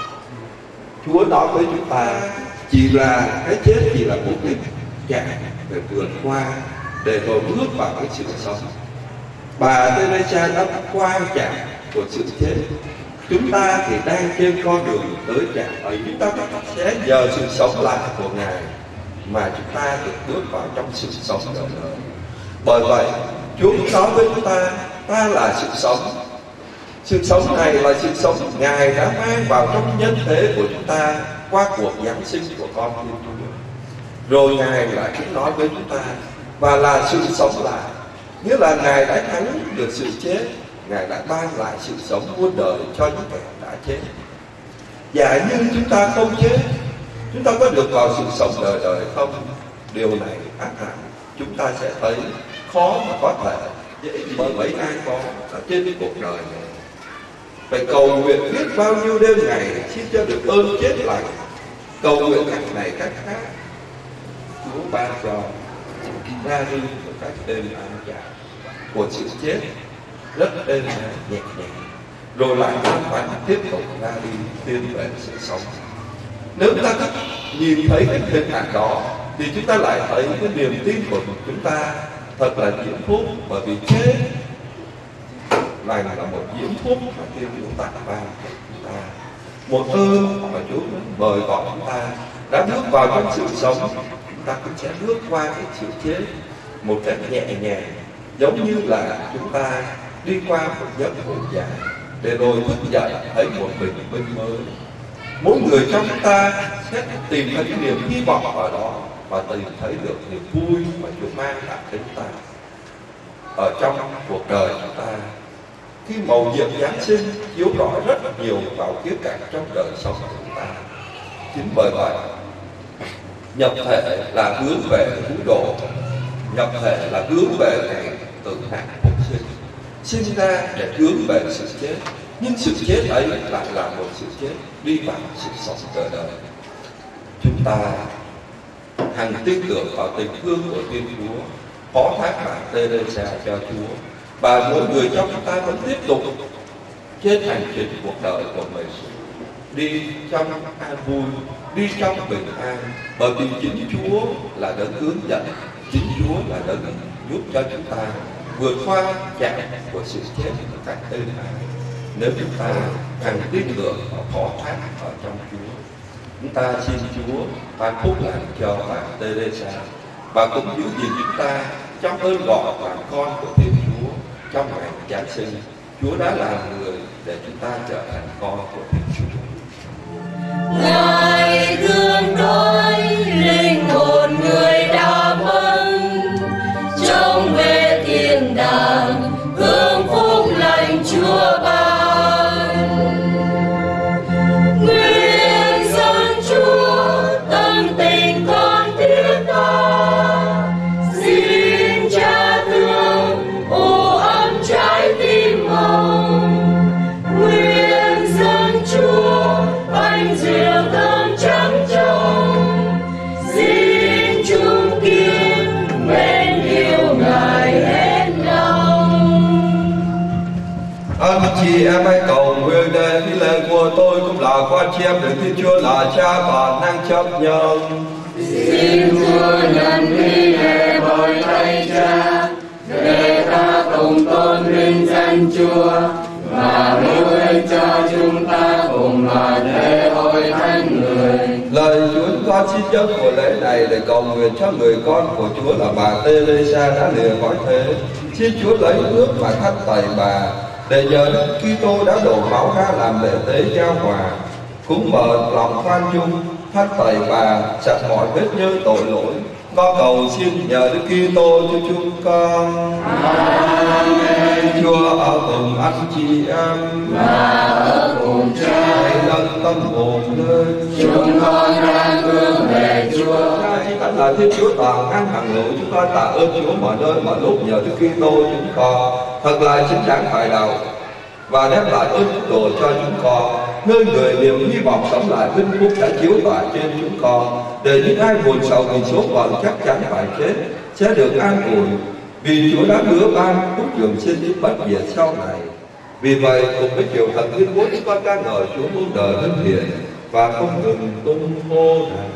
Chúa nói với chúng ta chỉ là cái chết chỉ là một cái chặng để vượt qua để rồi bước vào cái sự sống. Bà Teresa đã qua chặng của sự chết. Chúng ta thì đang trên con đường tới chặng ấy. Chúng ta sẽ nhờ sự sống lại của Ngài mà chúng ta được bước vào trong sự sống đời đời. Bởi vậy Chúa cũng nói với chúng ta, ta là sự sống. Sự sống này là sự sống Ngài đã mang vào trong nhân thế của chúng ta qua cuộc giáng sinh của con Thiên Chúa. Rồi Ngài lại cũng nói với chúng ta, và là sự sống lại, nghĩa là Ngài đã thắng được sự chết. Ngài đã ban lại sự sống muôn đời cho những kẻ đã chết. Giả như chúng ta không chết, chúng ta có được vào sự sống đời đời không? Điều này ác hẳn chúng ta sẽ thấy khó mà có thể dễ gì mấy ai có ở trên cái cuộc đời này. Phải cầu nguyện biết bao nhiêu đêm ngày xin cho được ơn chết lành, cầu nguyện cách này cách khác. Chúa ban cho ra đi một cách êm ái chạm của sự chết rất êm ái nhẹ nhàng, rồi lại an toàn tiếp tục ra đi tiến về sự sống. Nếu ta nhìn thấy cái hình ảnh đó thì chúng ta lại thấy cái niềm tin của chúng ta thật là diễm phúc, bởi vì chết lành là một diễm phúc mà Thiên Chúa tặng ban cho chúng ta, một ơn mà Chúa mời gọi chúng ta đã bước vào trong sự sống. Chúng ta cũng sẽ bước qua cái sự chết một cách nhẹ nhàng, giống như là chúng ta đi qua một giấc ngủ dài để rồi thức dậy thấy một bình minh mới. Mỗi người trong chúng ta sẽ tìm thấy cái niềm hy vọng ở đó và tìm thấy được niềm vui mà Chúa mang lại cho chúng ta ở trong cuộc đời chúng ta. Khi mầu nhiệm Giáng sinh chiếu rõ rất nhiều vào khía cạnh trong đời sống của chúng ta. Chính bởi vậy, nhập thể là hướng về cứu độ, nhập thể là hướng về ngày tự hạn phục sinh, sinh ra để hướng về sự chết. Nhưng sự chết ấy lại là một sự chết đi vào sự sống đời đời. Chúng ta hằng tin tưởng vào tình thương của Thiên Chúa, phó thác bà Teresa cho Chúa, và mỗi người trong chúng ta vẫn tiếp tục trên hành trình cuộc đời của mình, đi trong an vui, đi trong bình an, bởi vì chính Chúa là đấng hướng dẫn, chính Chúa là đấng giúp cho chúng ta vượt qua chặng của sự chết một cách êm ái. Nếu chúng ta càng tin tưởng và phó thác ở trong Chúa, chúng ta xin Chúa ban phúc lành cho bà Teresa và cũng giữ gìn chúng ta trong ơn gọi bà con của Thiên Chúa trong ngày Giáng sinh. Chúa đã làm người để chúng ta trở thành con của Thiên Chúa. Ngài thương đôi linh hồn người đã mất, trông về thiên đàng hưởng phúc lành Chúa ban. Nguyện dâng Chúa tâm tình con thiết tha, xin Cha thương u ấm trái tim hồng. Nguyện dâng Chúa bánh rượu thơm trắng trong, xin chung kiên mến yêu Ngài hết lòng. Anh chị em hãy cầu nguyện để khi lễ của tôi cũng là con chiêm được Thiên Chúa là Cha và năng chấp nhận. Xin Chúa nhận đi lễ bồi thay Cha, để ta cùng tôn vinh danh Chúa và hữu ích cho chúng ta cùng là lễ hội thánh người. Lời Chúa con xin nhớ của lễ này để cầu nguyện cho người con của Chúa là bà Teresa đã lìa cõi thế. Xin Chúa lấy nước mà thánh tẩy bà, để nhờ Đức Kitô đã đổ máu ra làm lễ tế giao hòa, cũng mở lòng khoan dung thánh tẩy bà sạch mọi vết nhơ tội lỗi. Con cầu xin nhờ Đức Kitô cho chúng con. Amen. Chúa ở cùng anh chị em và ở cùng Cha. Hãy nâng tâm hồn lên, chúng con đang hướng về Chúa. Thánh là Thiên Chúa toàn năng hằng hữu, chúng con tạ ơn Chúa mọi nơi mọi lúc nhờ Đức Kitô chúng con thật là chính đáng phải đạo và đem lại ơn phúc độ cho chúng con, nơi người niềm hy vọng sống lại vinh phúc đã chiếu tỏa trên chúng con, để những ai buồn sầu vì số phận chắc chắn phải chết sẽ được an ủi, vì Chúa đã hứa ban phúc trường sinh đến bất diệt sau này. Vì vậy cùng với triều thần tuyên bố chúng con ca ngợi Chúa muôn đời ân hiển và không ngừng tung hô rằng: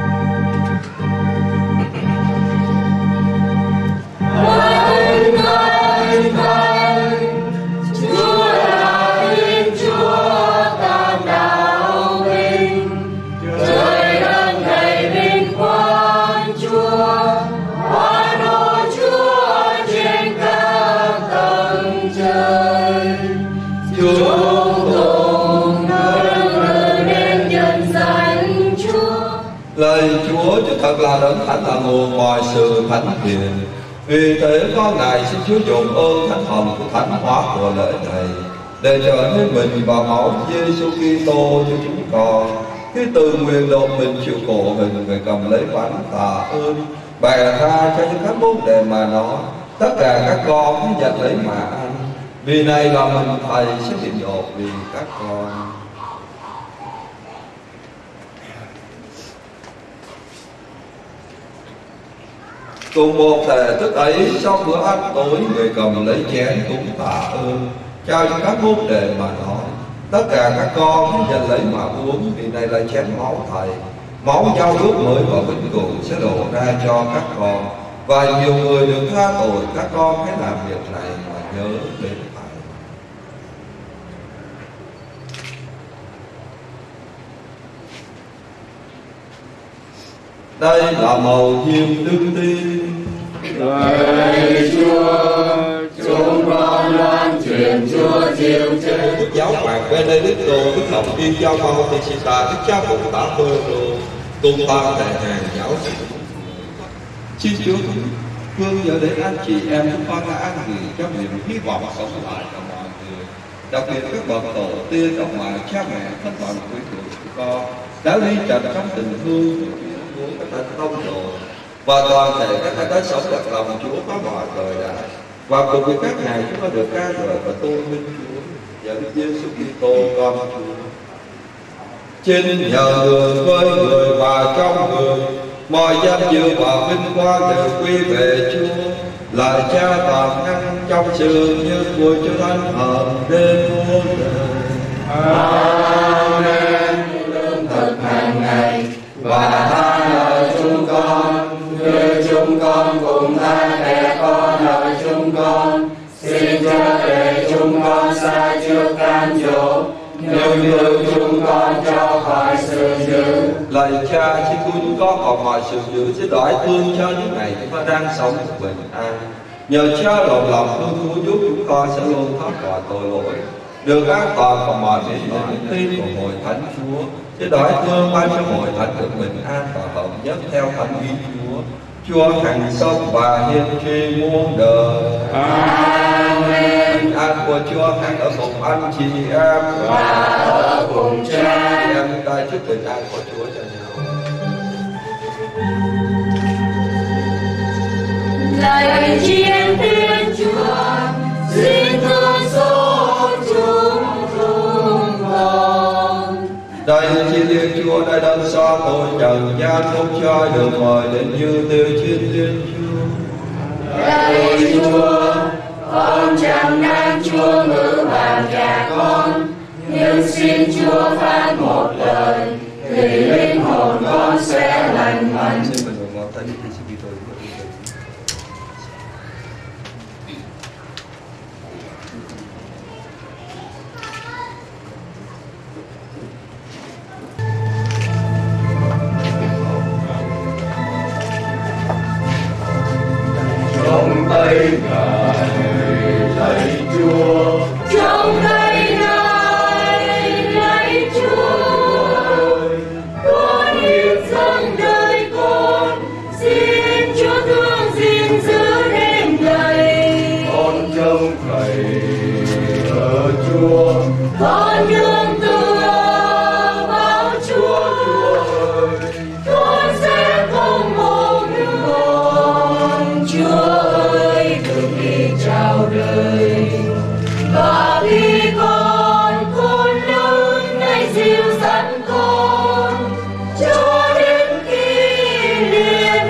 Chúa là Thiên Chúa ta đạo vinh, trời đất đầy vinh quang Chúa, hóa độ Chúa trên các tầng trời. Chúng tùng ngợi đến nhân danh Chúa. Lời Chúa thật là đấng thánh là nguồn mọi sự thánh thiện. Vì thế con Ngài xin Chúa dùng ơn thánh hồng của thánh hóa của lễ này để trở nên mình và máu Giêsu Kitô cho chúng con. Khi từ nguyện độ mình chịu khổ hình, người cầm lấy bánh tạ ơn, bày ra cho những các môn đệ mà nói: tất cả các con hãy nhận lấy mà ăn, vì này là mình Thầy sẽ bị nhột vì các con. Cùng một thể thức ấy, sau bữa ăn tối, người cầm lấy chén cũng tạ ơn, trao cho các môn đệ mà nói: tất cả các con hãy nhận lấy mà uống, vì này là chén máu Thầy, máu giao ước mới và vĩnh cửu sẽ đổ ra cho các con, và nhiều người được tha tội. Các con hãy làm việc này mà nhớ đến Thầy. Đây là mầu nhiệm đức tin. Lạy Chúa, chúng con loan truyền Chúa diệu chết. Đức giáo hoàng Benedicto, Đức Học Tiên Giáo Bautista, Đức Cha Phụ Tá Pedro cùng ba đại hàng giáo sĩ. Xin Chúa thương nhớ đến anh chị em chúng con đã an nghỉ trong niềm hy vọng sống lại của mọi người, đặc biệt các bậc tổ tiên, ông bà, cha mẹ, thân bằng quý của chúng con đã ly trần trong tình thương của các thánh tông đồ, và toàn thể các thánh đã sống đặt lòng Chúa có mọi thời đại, và cùng với các ngài chúng ta được ca ngợi và tôn vinh Chúa và Đức Giêsu Kitô con Chúa. Trên nhờ người với người và trong người, mọi danh dự và vinh quang đều quy về Chúa. Lại Cha toàn năng trong sự như của Chúa Thánh Thần đến muôn đời. Amen. Lương thực hàng ngày và tha nợ chúng con như chúng con cũng tha kẻ có nợ chúng con. Xin chớ để chúng con sa trước cám dỗ, nhưng cứu chúng con cho khỏi sự dữ. Lạy Cha, xin cứu chúng con khỏi mọi sự dữ, xin đói thương cho những ngày chúng ta đang sống bình an. Nhờ Cha rộng lòng thương cứu giúp chúng con sẽ luôn thoát khỏi tội lỗi, được an toàn khỏi mọi biến những tin của hội Thánh Chúa. Xin đói thương ban cho hội Thánh được bình an và hợp nhất theo Thánh ý Chúa. Chúa hằng sống và hiên tri muôn đời. Amen. Bình an của Chúa hằng ở cùng anh chị em và ở cùng Cha. Em tay chúc bình an của Chúa cho nhau. Lạy Thiên Thiên Chúa, xin thương xót chúng con. Đây chi Thiên Chúa đã đấng xóa tội trần gian, không cho được mời đến như từ trên Thiên Chúa. Lạy Chúa, con chẳng đang Chúa ngữ bằng nhà con, nhưng xin Chúa phán một lời thì linh hồn con sẽ lành mạnh. Trong tay Ngài lạy Chúa, Trong tay Ngài lạy Chúa, con hiến dâng đời con, xin Chúa thương gìn giữ đêm ngày. con trông cậy ở Chúa, Con nương tựa vào Chúa, con sẽ không mong con. Chúa ơi, đừng đi chào đời. Và khi con lớn, Ngài dìu dắt con cho đến khi lìa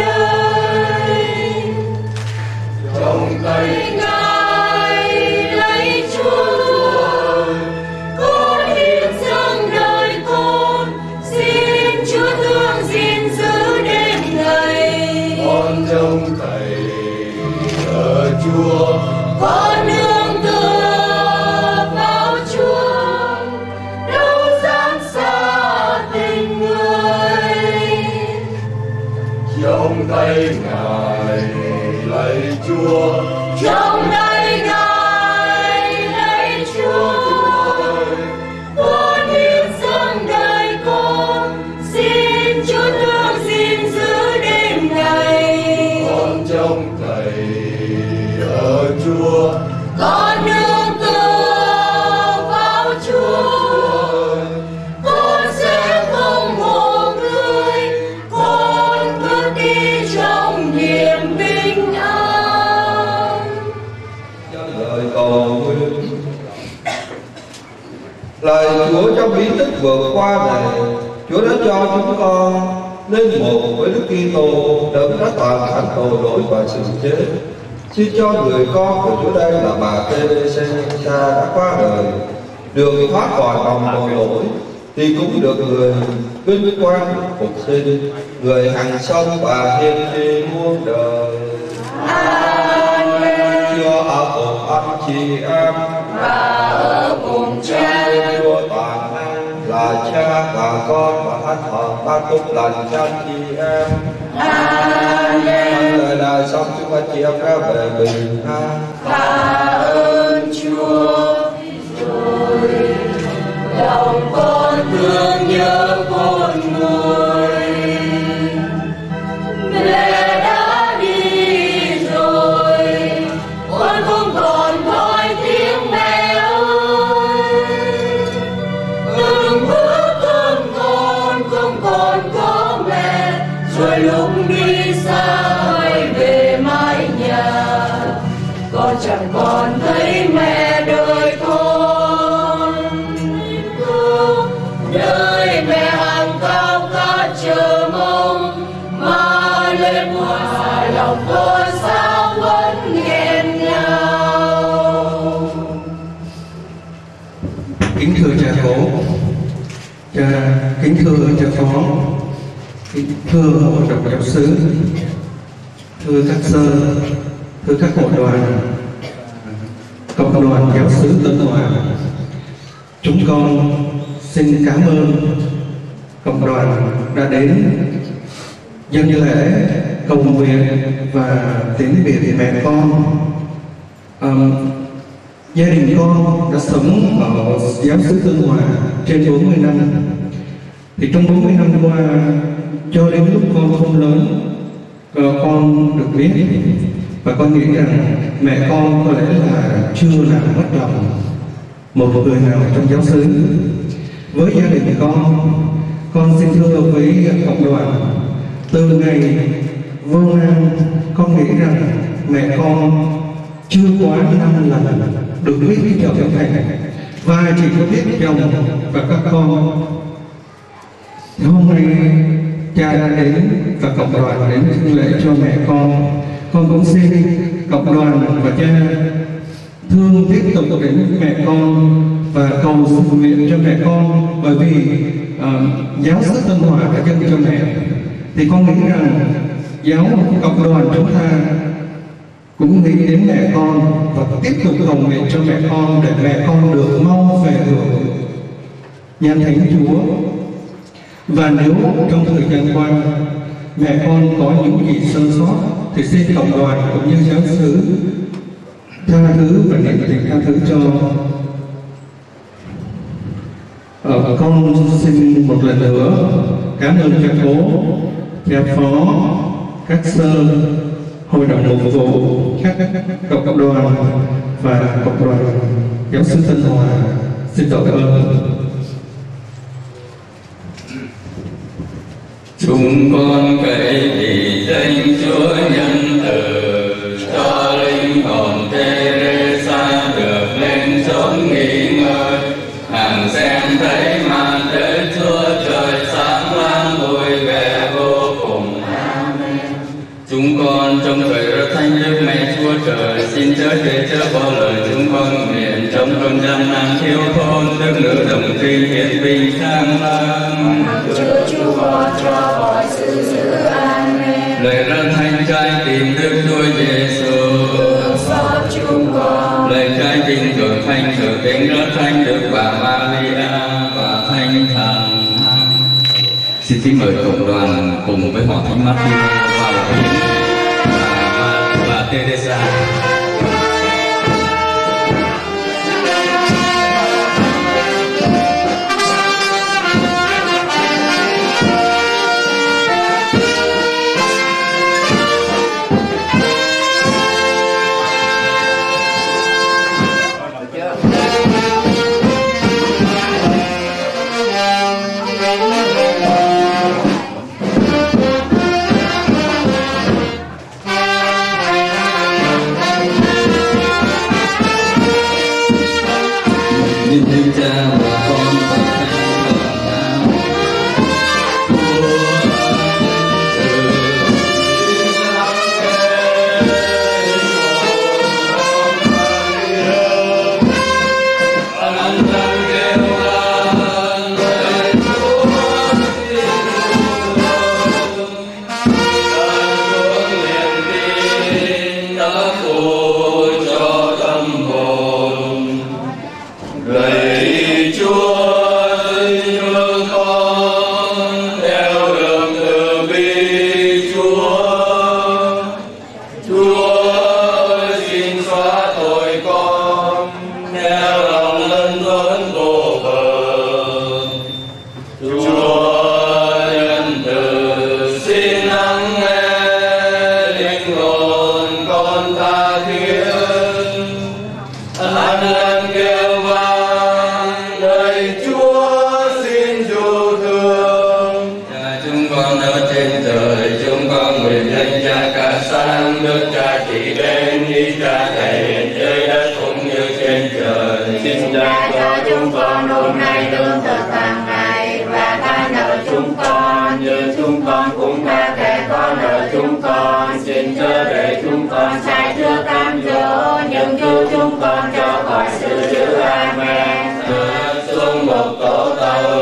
đời. trong tay Ngài lạy Chúa, con hiến dâng đời con, xin Chúa thương gìn giữ đêm ngày. con trông cậy ở Chúa, Con nương tựa vào Chúa, đâu dám xa tình người. trong tay Ngài lạy Chúa, Trong tay Ngài lạy Chúa, con hiến dâng đời con, xin Chúa thương gìn giữ đêm ngày. con trông cậy ở Chúa, Con nương tựa vào Chúa, con sẽ không hộ người, con bước đi trong niềm bình an. Lời cầu nguyện. Lời Chúa trong bí tích vừa qua này, Chúa đã cho chúng con nên một với Đức Kitô đấng đã toàn thánh tội lỗi và sự chết. Xin cho người con của Chúa đây là bà Teresa đã qua đời được thoát khỏi vòng tội lỗi, thì cũng được người vinh quang phục sinh, người hằng sống và hiên tri muôn đời. Chúa ở cùng anh chị em Và ở cùng Cha, Chúa toàn năng là Cha và Con và Thánh Thần ban phúc lành cho anh chị em. Amen. Lời đài xong chúng anh chị em ra về bình an. Tạ ơn Chúa. Rồi lòng con thương nhớ con người, mẹ đã đi rồi, con không còn gọi tiếng mẹ ơi. Từng bữa cơm con không còn có mẹ, rồi lúc đi xa quay về mái nhà, con chẳng còn Cha kính thưa cha phó, kính thưa hội đồng giáo xứ, thưa các sơ, thưa các hội đoàn, cộng đoàn giáo xứ Tân Hòa, chúng con xin cảm ơn cộng đoàn đã đến dâng lễ cầu nguyện và tiễn biệt mẹ con. Gia đình con đã sống ở giáo xứ Tân Hòa trên 40 năm. Thì trong 40 năm qua, cho đến lúc con không lớn, con được biết và con nghĩ rằng mẹ con có lẽ là chưa làm mất lòng một người nào trong giáo xứ. Với gia đình con xin thưa với cộng đoàn, từ ngày vô nan, con nghĩ rằng mẹ con chưa quá 5 lần được biết chồng thành, và chỉ có biết chồng và các con. Hôm nay cha đã đến và cộng đoàn đến dâng lễ cho mẹ con cũng xin cộng đoàn và cha thương tiếp tục đến mẹ con và cầu xin nguyện cho mẹ con, bởi vì giáo xứ Tân Hòa đã dâng cho mẹ. Thì con nghĩ rằng cộng đoàn chúng ta cũng nghĩ đến mẹ con và tiếp tục cầu nguyện cho mẹ con để mẹ con được mau về hưởng nhà thánh Chúa. Và nếu trong thời gian qua mẹ con có những gì sơ sót thì xin cộng đoàn cũng như giáo xứ tha thứ và niệm tình tha thứ cho. Con xin một lần nữa cảm ơn cha cố, cha phó, các sơ, hội đồng mục vụ, các cộng đoàn và cộng đoàn giáo xứ Tân Hòa. Xin tội ơn. Chúng con cậy vì danh Chúa nhân từ, cho linh hồn Teresa được lên chốn nghỉ ngơi, hằng xem thấy màn thế Chúa trời sáng lang vui vẻ vô cùng. Amen. Chúng con trong thời rất thánh Đức Mẹ Chúa Trời, xin chớ để chớ bỏ lời chúng con nguyện trong cơn gian nan thiếu thốn, đức nữ đồng trinh hiển vinh sang lang. Chúa chúng con cho mọi sự giữ. Amen. Lời rất thánh trái tim Đức Chúa Giêsu, xót chúng con. Lời trái tim thượng thanh thượng tính rất thánh Đức Bà Maria và Thánh Thần. Xin kính mời cộng đoàn cùng với họ Thánh Martin vào viếng và Teresa.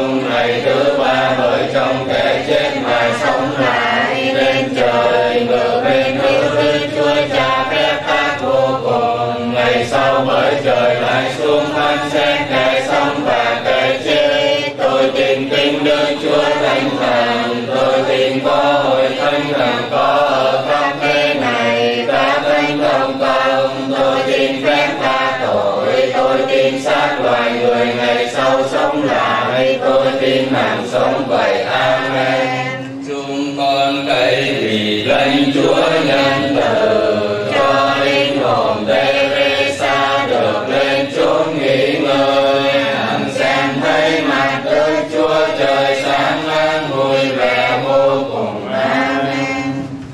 cùng, ngày thứ ba bởi trong kẻ chết Ngài sống lại lên trời, ngự bên hữu Đức Chúa Cha phép tác vô cùng. Ngày sau bởi trời lại xuống phán xét kẻ sống và kẻ chết. Tôi tin kính Đức Chúa Thánh Thần, tôi tin có hội thánh thần có ở khắp thế này, các thánh công công. Tôi tin phép tha tội, tôi tin xác loài người ngày sau sống lại, tôi tin hằng sống vậy. Amen. Chúng con cậy vì danh Chúa nhân từ, cho linh hồn Teresa được lên chốn nghỉ ngơi, hằng xem thấy mặt Đức Chúa Trời sáng láng vui vẻ vô cùng. Amen.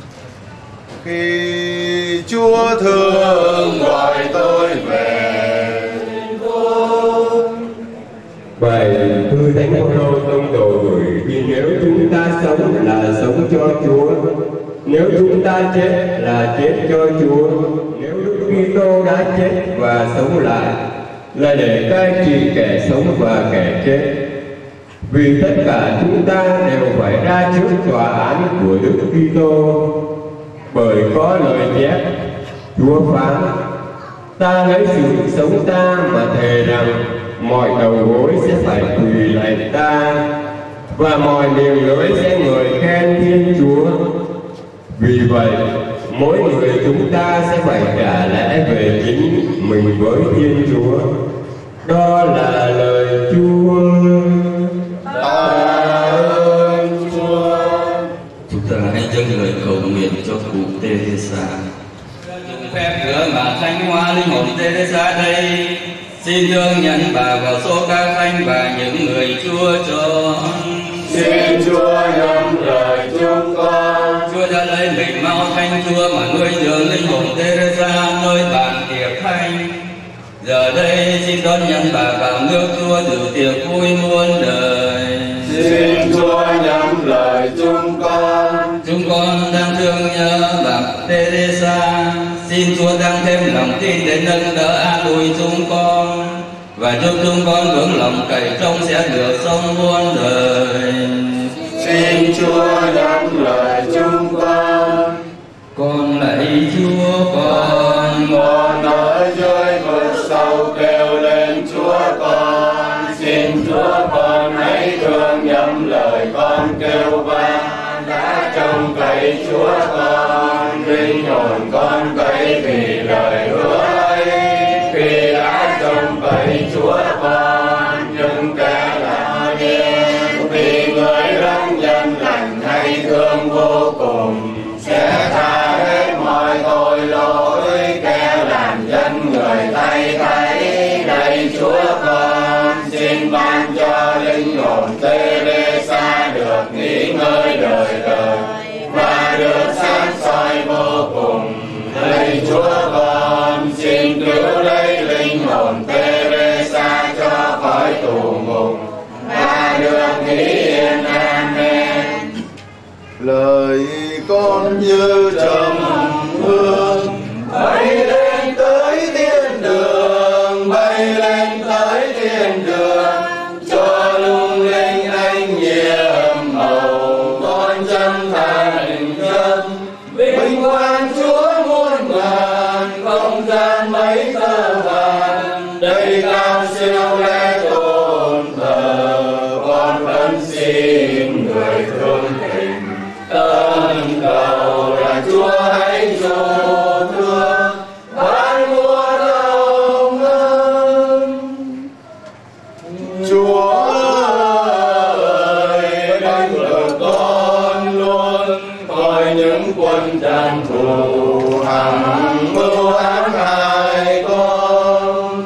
Khi Chúa thương gọi tôi về, Vậy thưa Thánh Phaolô tông đồ gửi, vì nếu chúng ta sống là sống cho Chúa, nếu chúng ta chết là chết cho Chúa. Nếu Đức Kitô đã chết và sống lại là để cai trị kẻ sống và kẻ chết. Vì tất cả chúng ta đều phải ra trước tòa án của Đức Kitô, bởi có lời chép, Chúa phán: ta lấy sự sống ta mà thề rằng mọi đầu gối sẽ phải quỳ lạy ta, và mọi miệng lưỡi sẽ ngợi khen Thiên Chúa. Vì vậy, mỗi người chúng ta sẽ phải trả lẽ về chính mình với Thiên Chúa. Đó là lời Chúa. Tạ ơn Chúa. Chúng ta hãy dâng lời cầu nguyện cho cụ Teresa. Dùng phép rửa mà thánh hóa linh hồn Teresa đây. Xin thương nhận bà vào số các thánh và những người Chúa chọn. Xin Chúa nhắm lời chúng con. Chúa đã lấy mình máu thánh Chúa mà nuôi dưỡng linh hồn Teresa nơi bàn tiệc thánh. Giờ đây xin đón nhận bà vào nước Chúa dự tiệc vui muôn đời. Xin Chúa nhắm lời chúng con. Chúng con đang thương nhớ bà Teresa. Xin Chúa đang thêm lòng tin để nâng đỡ an ủi chúng con, và giúp chúng con vững lòng cậy trông sẽ được sống muôn đời. Xin Chúa nhắm lời chúng con. Con lạy Chúa, con ở dưới vực sâu kêu lên Chúa con. Xin Chúa con hãy thương nhắm lời con kêu van. Đã trông cậy Chúa con, linh hồn con cậy vì lời hứa ấy. Khi đã trông cậy Chúa con, những kẻ làm điên vì người rất nhân lành hay thương vô cùng sẽ tha hết mọi tội lỗi. Kẻ làm dân người thay thấy lạy Chúa con, xin ban cho linh hồn Teresa được nghỉ ngơi đời đời và được sáng soi vô cùng. Lạy Chúa con, xin cứu lấy linh hồn Teresa cho khỏi tù ngục và được nghỉ yên. Amen. Lời con như trầm hương bay lên tới thiên đường, bay lên tới thiên đường, cho lung linh anh nhiệm màu. Con chân thành chân vinh quang Chúa muôn ngàn, không gian mấy tơ vàng đầy cao siêu lẽ tôn thờ. Con vẫn xin người thương tình tân cầu là Chúa hãy dù thương ban mùa đông ân. Chúa ơi, đánh lừa con luôn khỏi những quân đàn thù hằng mưu ám hại con.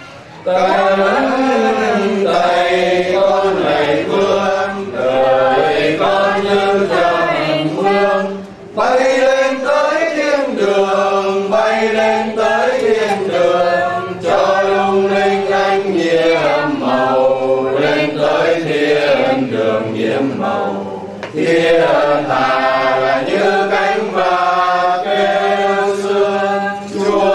Tay con này vươn, đời con như trầm hương bay lên tới thiên đường, bay lên tới thiên đường, cho lung linh anh nhiệm màu. Lên tới thiên đường nhiễm màu, thiên hà là như cánh và kêu sương. Chúa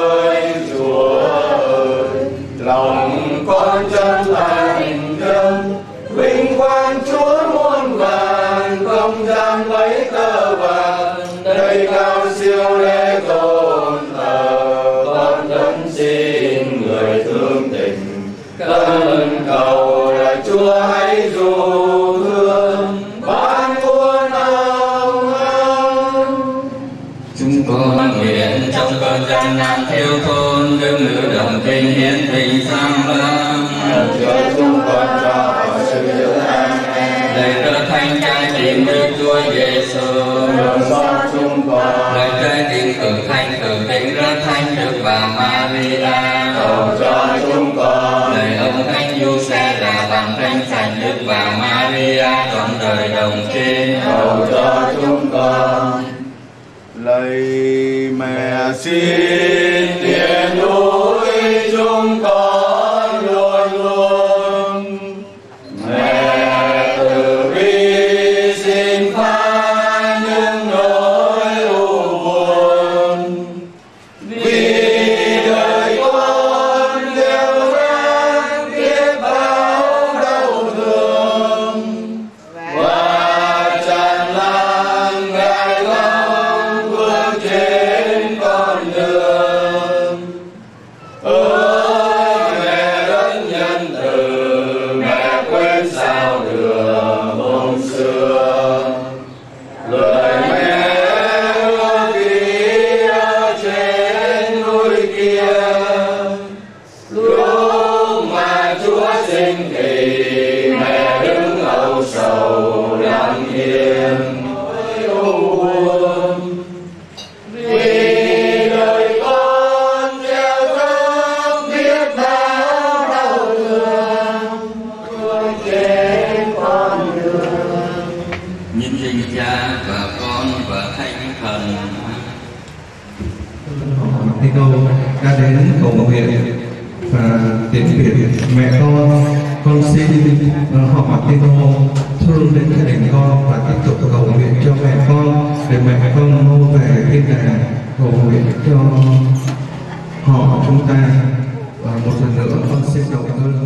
ơi, lòng con chân thành chân vinh quang Chúa muôn vàn, không gian mấy tơ vàng, đầy cao siêu lễ tôn thờ. Con thân xin người thương tình, cần cầu là Chúa hãy dù thương ban muôn hồng ân. Chúng con nguyện trong cơn gian nan thiếu thốn, đứng nữ đồng tình hiến tình sang lắm. Cho chúng con cho họ sự giữ an Lời trở thành trái tim Đức Chúa Giêsu, thương xót chúng con. lời trái tim cường tình rất thánh Đức và Maria, Cầu cho chúng con. lời ông thánh Giuse là bằng thánh sạch Đức và Maria trọn đời đồng trinh. Cầu cho chúng con. Lạy mẹ xin hiền núi chúng con luôn luôn. Mẹ từ bi xin phá những nỗi u buồn, vì đời con gieo rắc biết bao đau thương và tràn lan gai góc bước trên con đường. Ơi mẹ rất nhân từ, mẹ quên sao được hôm xưa. Lời mẹ ước ghi ở trên núi kia, lúc mà Chúa sinh thì mẹ đứng âu sầu lặng yên với u buồn. Vì đời con gieo rắc biết bao đau thương bước trên con đường. Nhân danh Cha và Con và Thánh Thần. Tino đã đến cầu nguyện và tiễn biệt mẹ con xin họ Martino thương đến gia đình con và tiếp tục cầu nguyện cho mẹ con để mẹ con mau về thiên đàng, cầu nguyện cho họ chúng ta. Và một lần nữa con xin đầu ơn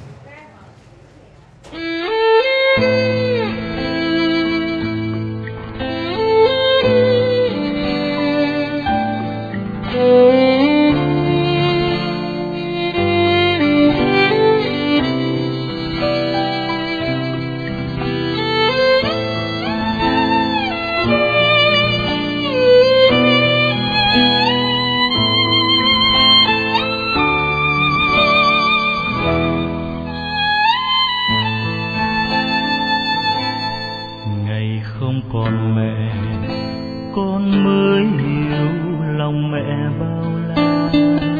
ngày không còn mẹ, con mới hiểu lòng mẹ bao la.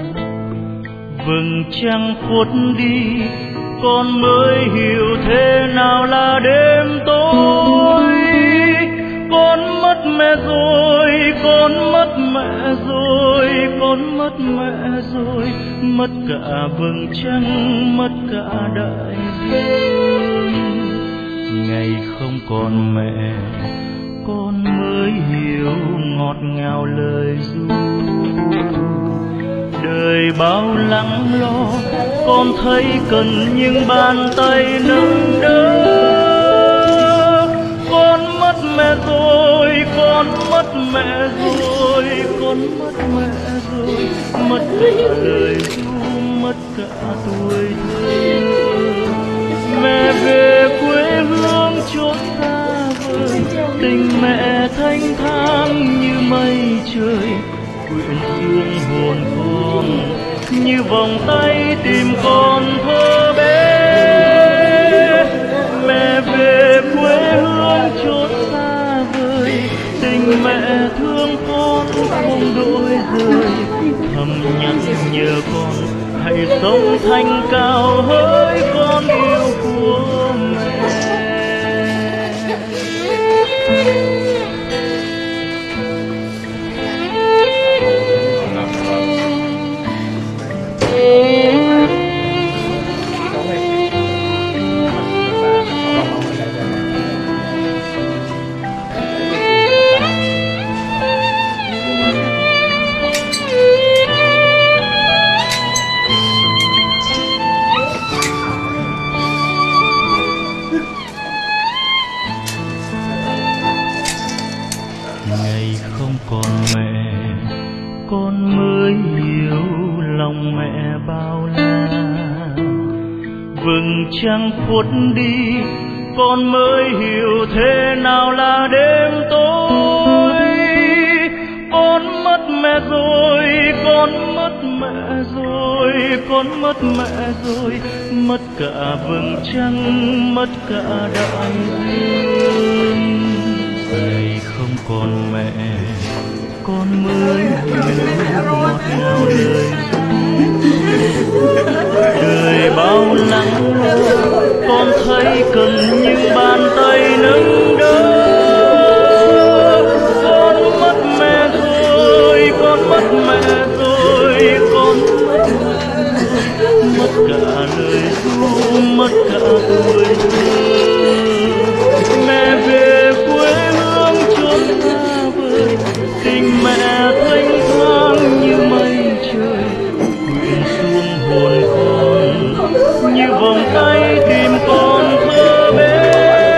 Vầng trăng khuất đi, con mới hiểu thế nào là đêm tối. Con mất mẹ rồi, con mất mẹ rồi, con mất mẹ rồi, mất cả vầng trăng, mất cả đại dương. Ngày không còn mẹ, con mới hiểu ngọt ngào lời ru. Đời bao lắng lo, con thấy cần những bàn tay nâng đỡ. Con mất mẹ rồi, con mất mẹ rồi, con mất mẹ rồi, mất cả lời ru, mất cả tuổi thơ. Mẹ về quê hương chốn xa vời, tình mẹ thanh thang như mây trời, quyện dương hồn con như vòng tay tìm con thơ bé. Mẹ về quê hương chốn xa vời, tình mẹ thương con không đổi rời, thầm nhắc nhở con hãy sống thanh cao hỡi con yêu của mẹ. vầng trăng khuất đi, con mới hiểu thế nào là đêm tối. Con mất mẹ rồi, con mất mẹ rồi, con mất mẹ rồi, mất cả vầng trăng, mất cả đại dương. Ngày không còn mẹ, con mới hiểu ngọt ngào đời. Đời bao lắng con thấy cần những bàn tay nâng đỡ. Con mất mẹ rồi, con mất mẹ rồi, con mất cả lời ru, mất cả tuổi thơ. Mẹ về quê hương chốn xa vời, tình mẹ thanh thang như mây trời, quyện xuống hồn con như vòng tay tìm con thơ bé.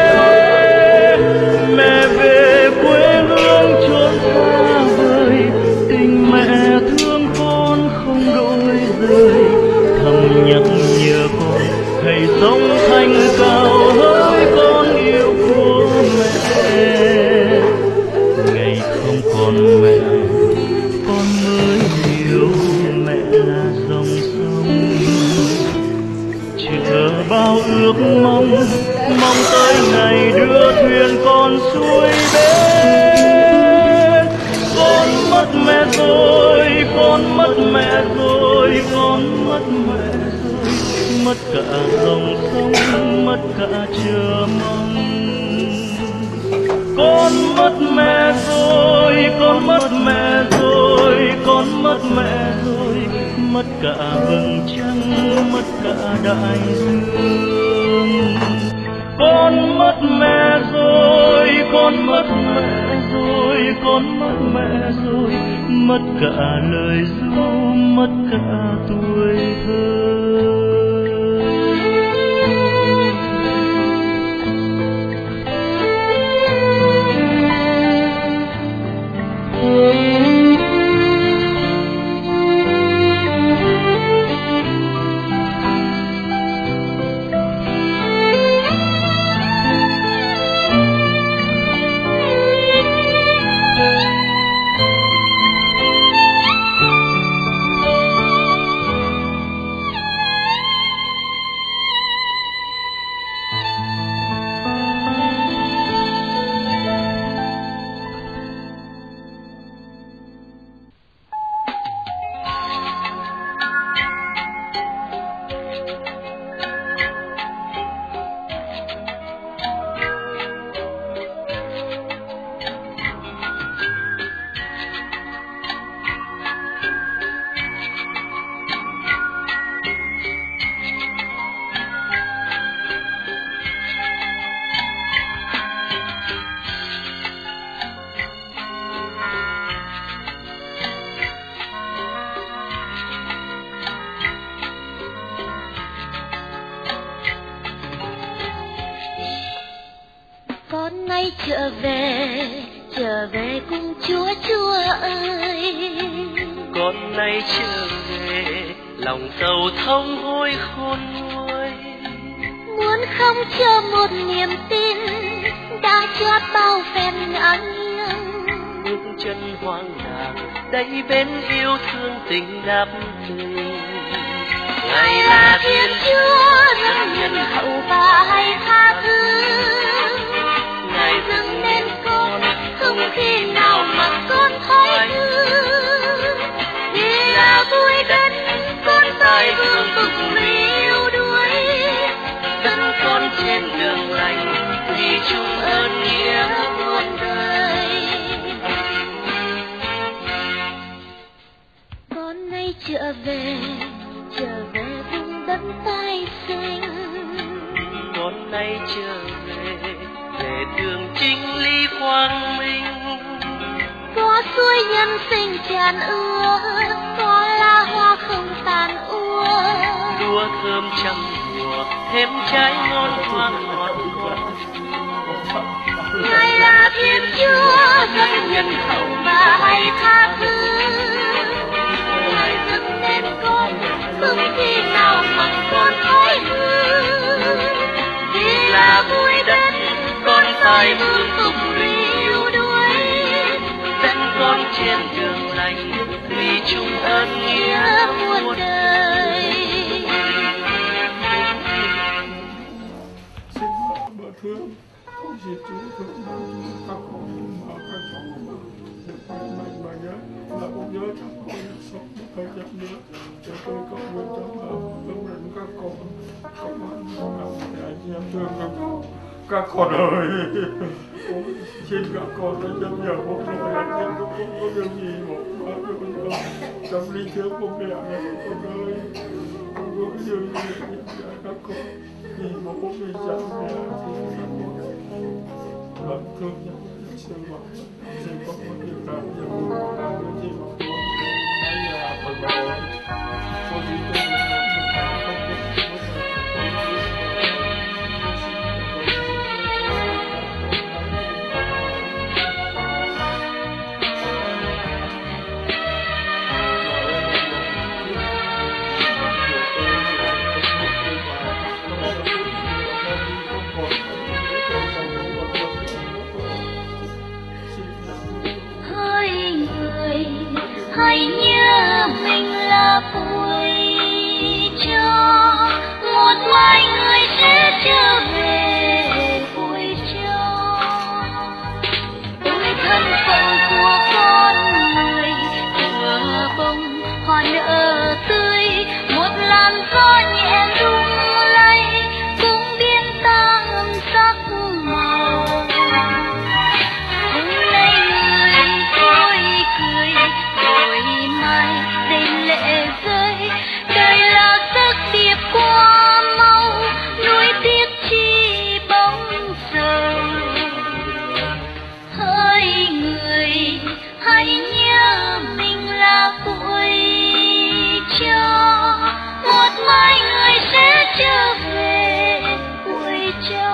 Mẹ về quê hương chốn xa vời, tình mẹ thương con không đổi rời, thầm nhắc nhở con hãy sống thanh cao hỡi con yêu của mẹ. Ngày không còn mẹ, con mới hiểu mẹ là dòng sông, chờ bao ước mong, mong tới ngày đưa thuyền con xuôi bên. Con mất mẹ rồi, con mất mẹ rồi, con mất mẹ rồi, mất cả dòng sông, mất cả chờ mong. Con mất mẹ rồi, con mất mẹ rồi, con mất mẹ rồi, mất cả vầng trăng, mất cả đại dương. Con mất mẹ rồi, con mất mẹ rồi, con mất mẹ rồi, mất cả lời ru, mất cả tuổi thơ. Con nay trở về cùng Chúa, Chúa ơi. Con nay trở về, lòng sầu thông hối khôn nguôi. Muốn không cho một niềm tin đã chót bao phen ngã nghiêng. Bước chân hoang đàng, đây bên yêu thương tình đắp tình. Ngài là Thiên Chúa rất nhân hậu và hay tha thứ. Ngài dâng nên con không khi nào mà con thoái thứ. Vì là vui đất con tại vương vực vì yêu đuối. Dẫn con trên đường lành vì chung ơn nghĩa muôn đời. Con nay trở về vùng đất tái sinh. Con nay trở về đường chính lý quang minh. Có suối nhân sinh tràn ưa, có lá hoa không tàn úa. Lúa thơm trăm mùa, thêm trái ngon thoáng ngọt ngọt. Ngài là Thiên Chúa rất nhân hậu và hay tha thứ. Ngài dâng nên con không khi nào mà con thoái hư. đời vương tục riêu đuối, dẫn con trên đường lành vì chung ơn nghĩa muôn đời. Xin bà thương, không chỉ chú thương đâu các con mà các cháu mà được khỏe mạnh mà nhớ là cũng nhớ các con sống một thời gian nữa để tôi có nguyện cho hướng dẫn các con làm anh em thương các con ơi. Xin các con hãy nhớ nhờ bố mẹ anh em có điều gì một trong linh thương bố mẹ này con ơi, không có cái điều gì để các con vì bố mẹ cha mẹ làm thương nhau sinh hoạt sẽ có một điều làm cho bố mẹ gì mà bố phần đầu có gì tôi không hãy nhớ mình là vui cho một mai người sẽ trở về vui cho tuổi thân phận của con người vừa bông hoa nở tươi, một làn gió nhẹ lung lay cũng biến tan sắc màu. Hôm nay người tôi cười rồi mai đầy lệ rơi, đời là giấc điệp qua mau nuối tiếc chi bóng giờ. Hỡi người hãy nhớ mình là vui cho một mai người sẽ trở về vui cho.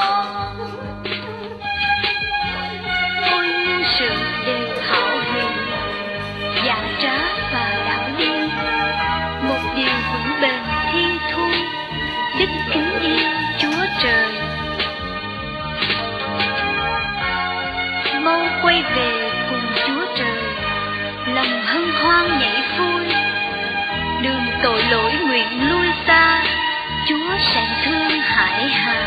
Ôi sự đều hảo huyền giả trá và đạo lý, một điều vững bền thiên thu, đức kính yêu Chúa Trời. Mau quay về cùng Chúa Trời, lòng hân hoan nhảy vui, đường tội lỗi nguyện lui xa, Chúa sẽ thương hải hà.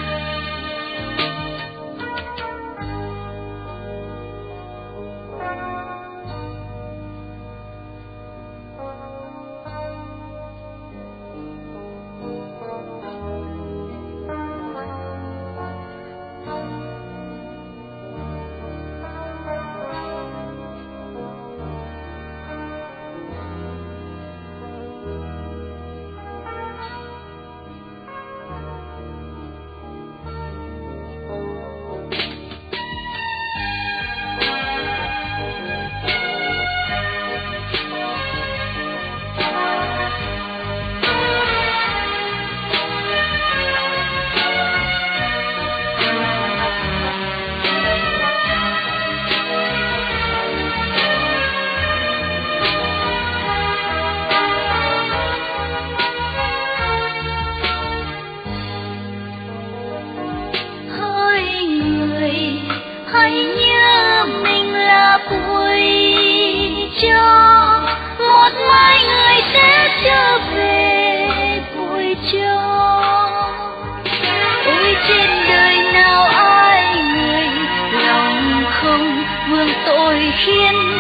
Hãy nhớ mình là vui cho một mai người sẽ trở về vui cho. Ôi trên đời nào ai người lòng không vương tội khiến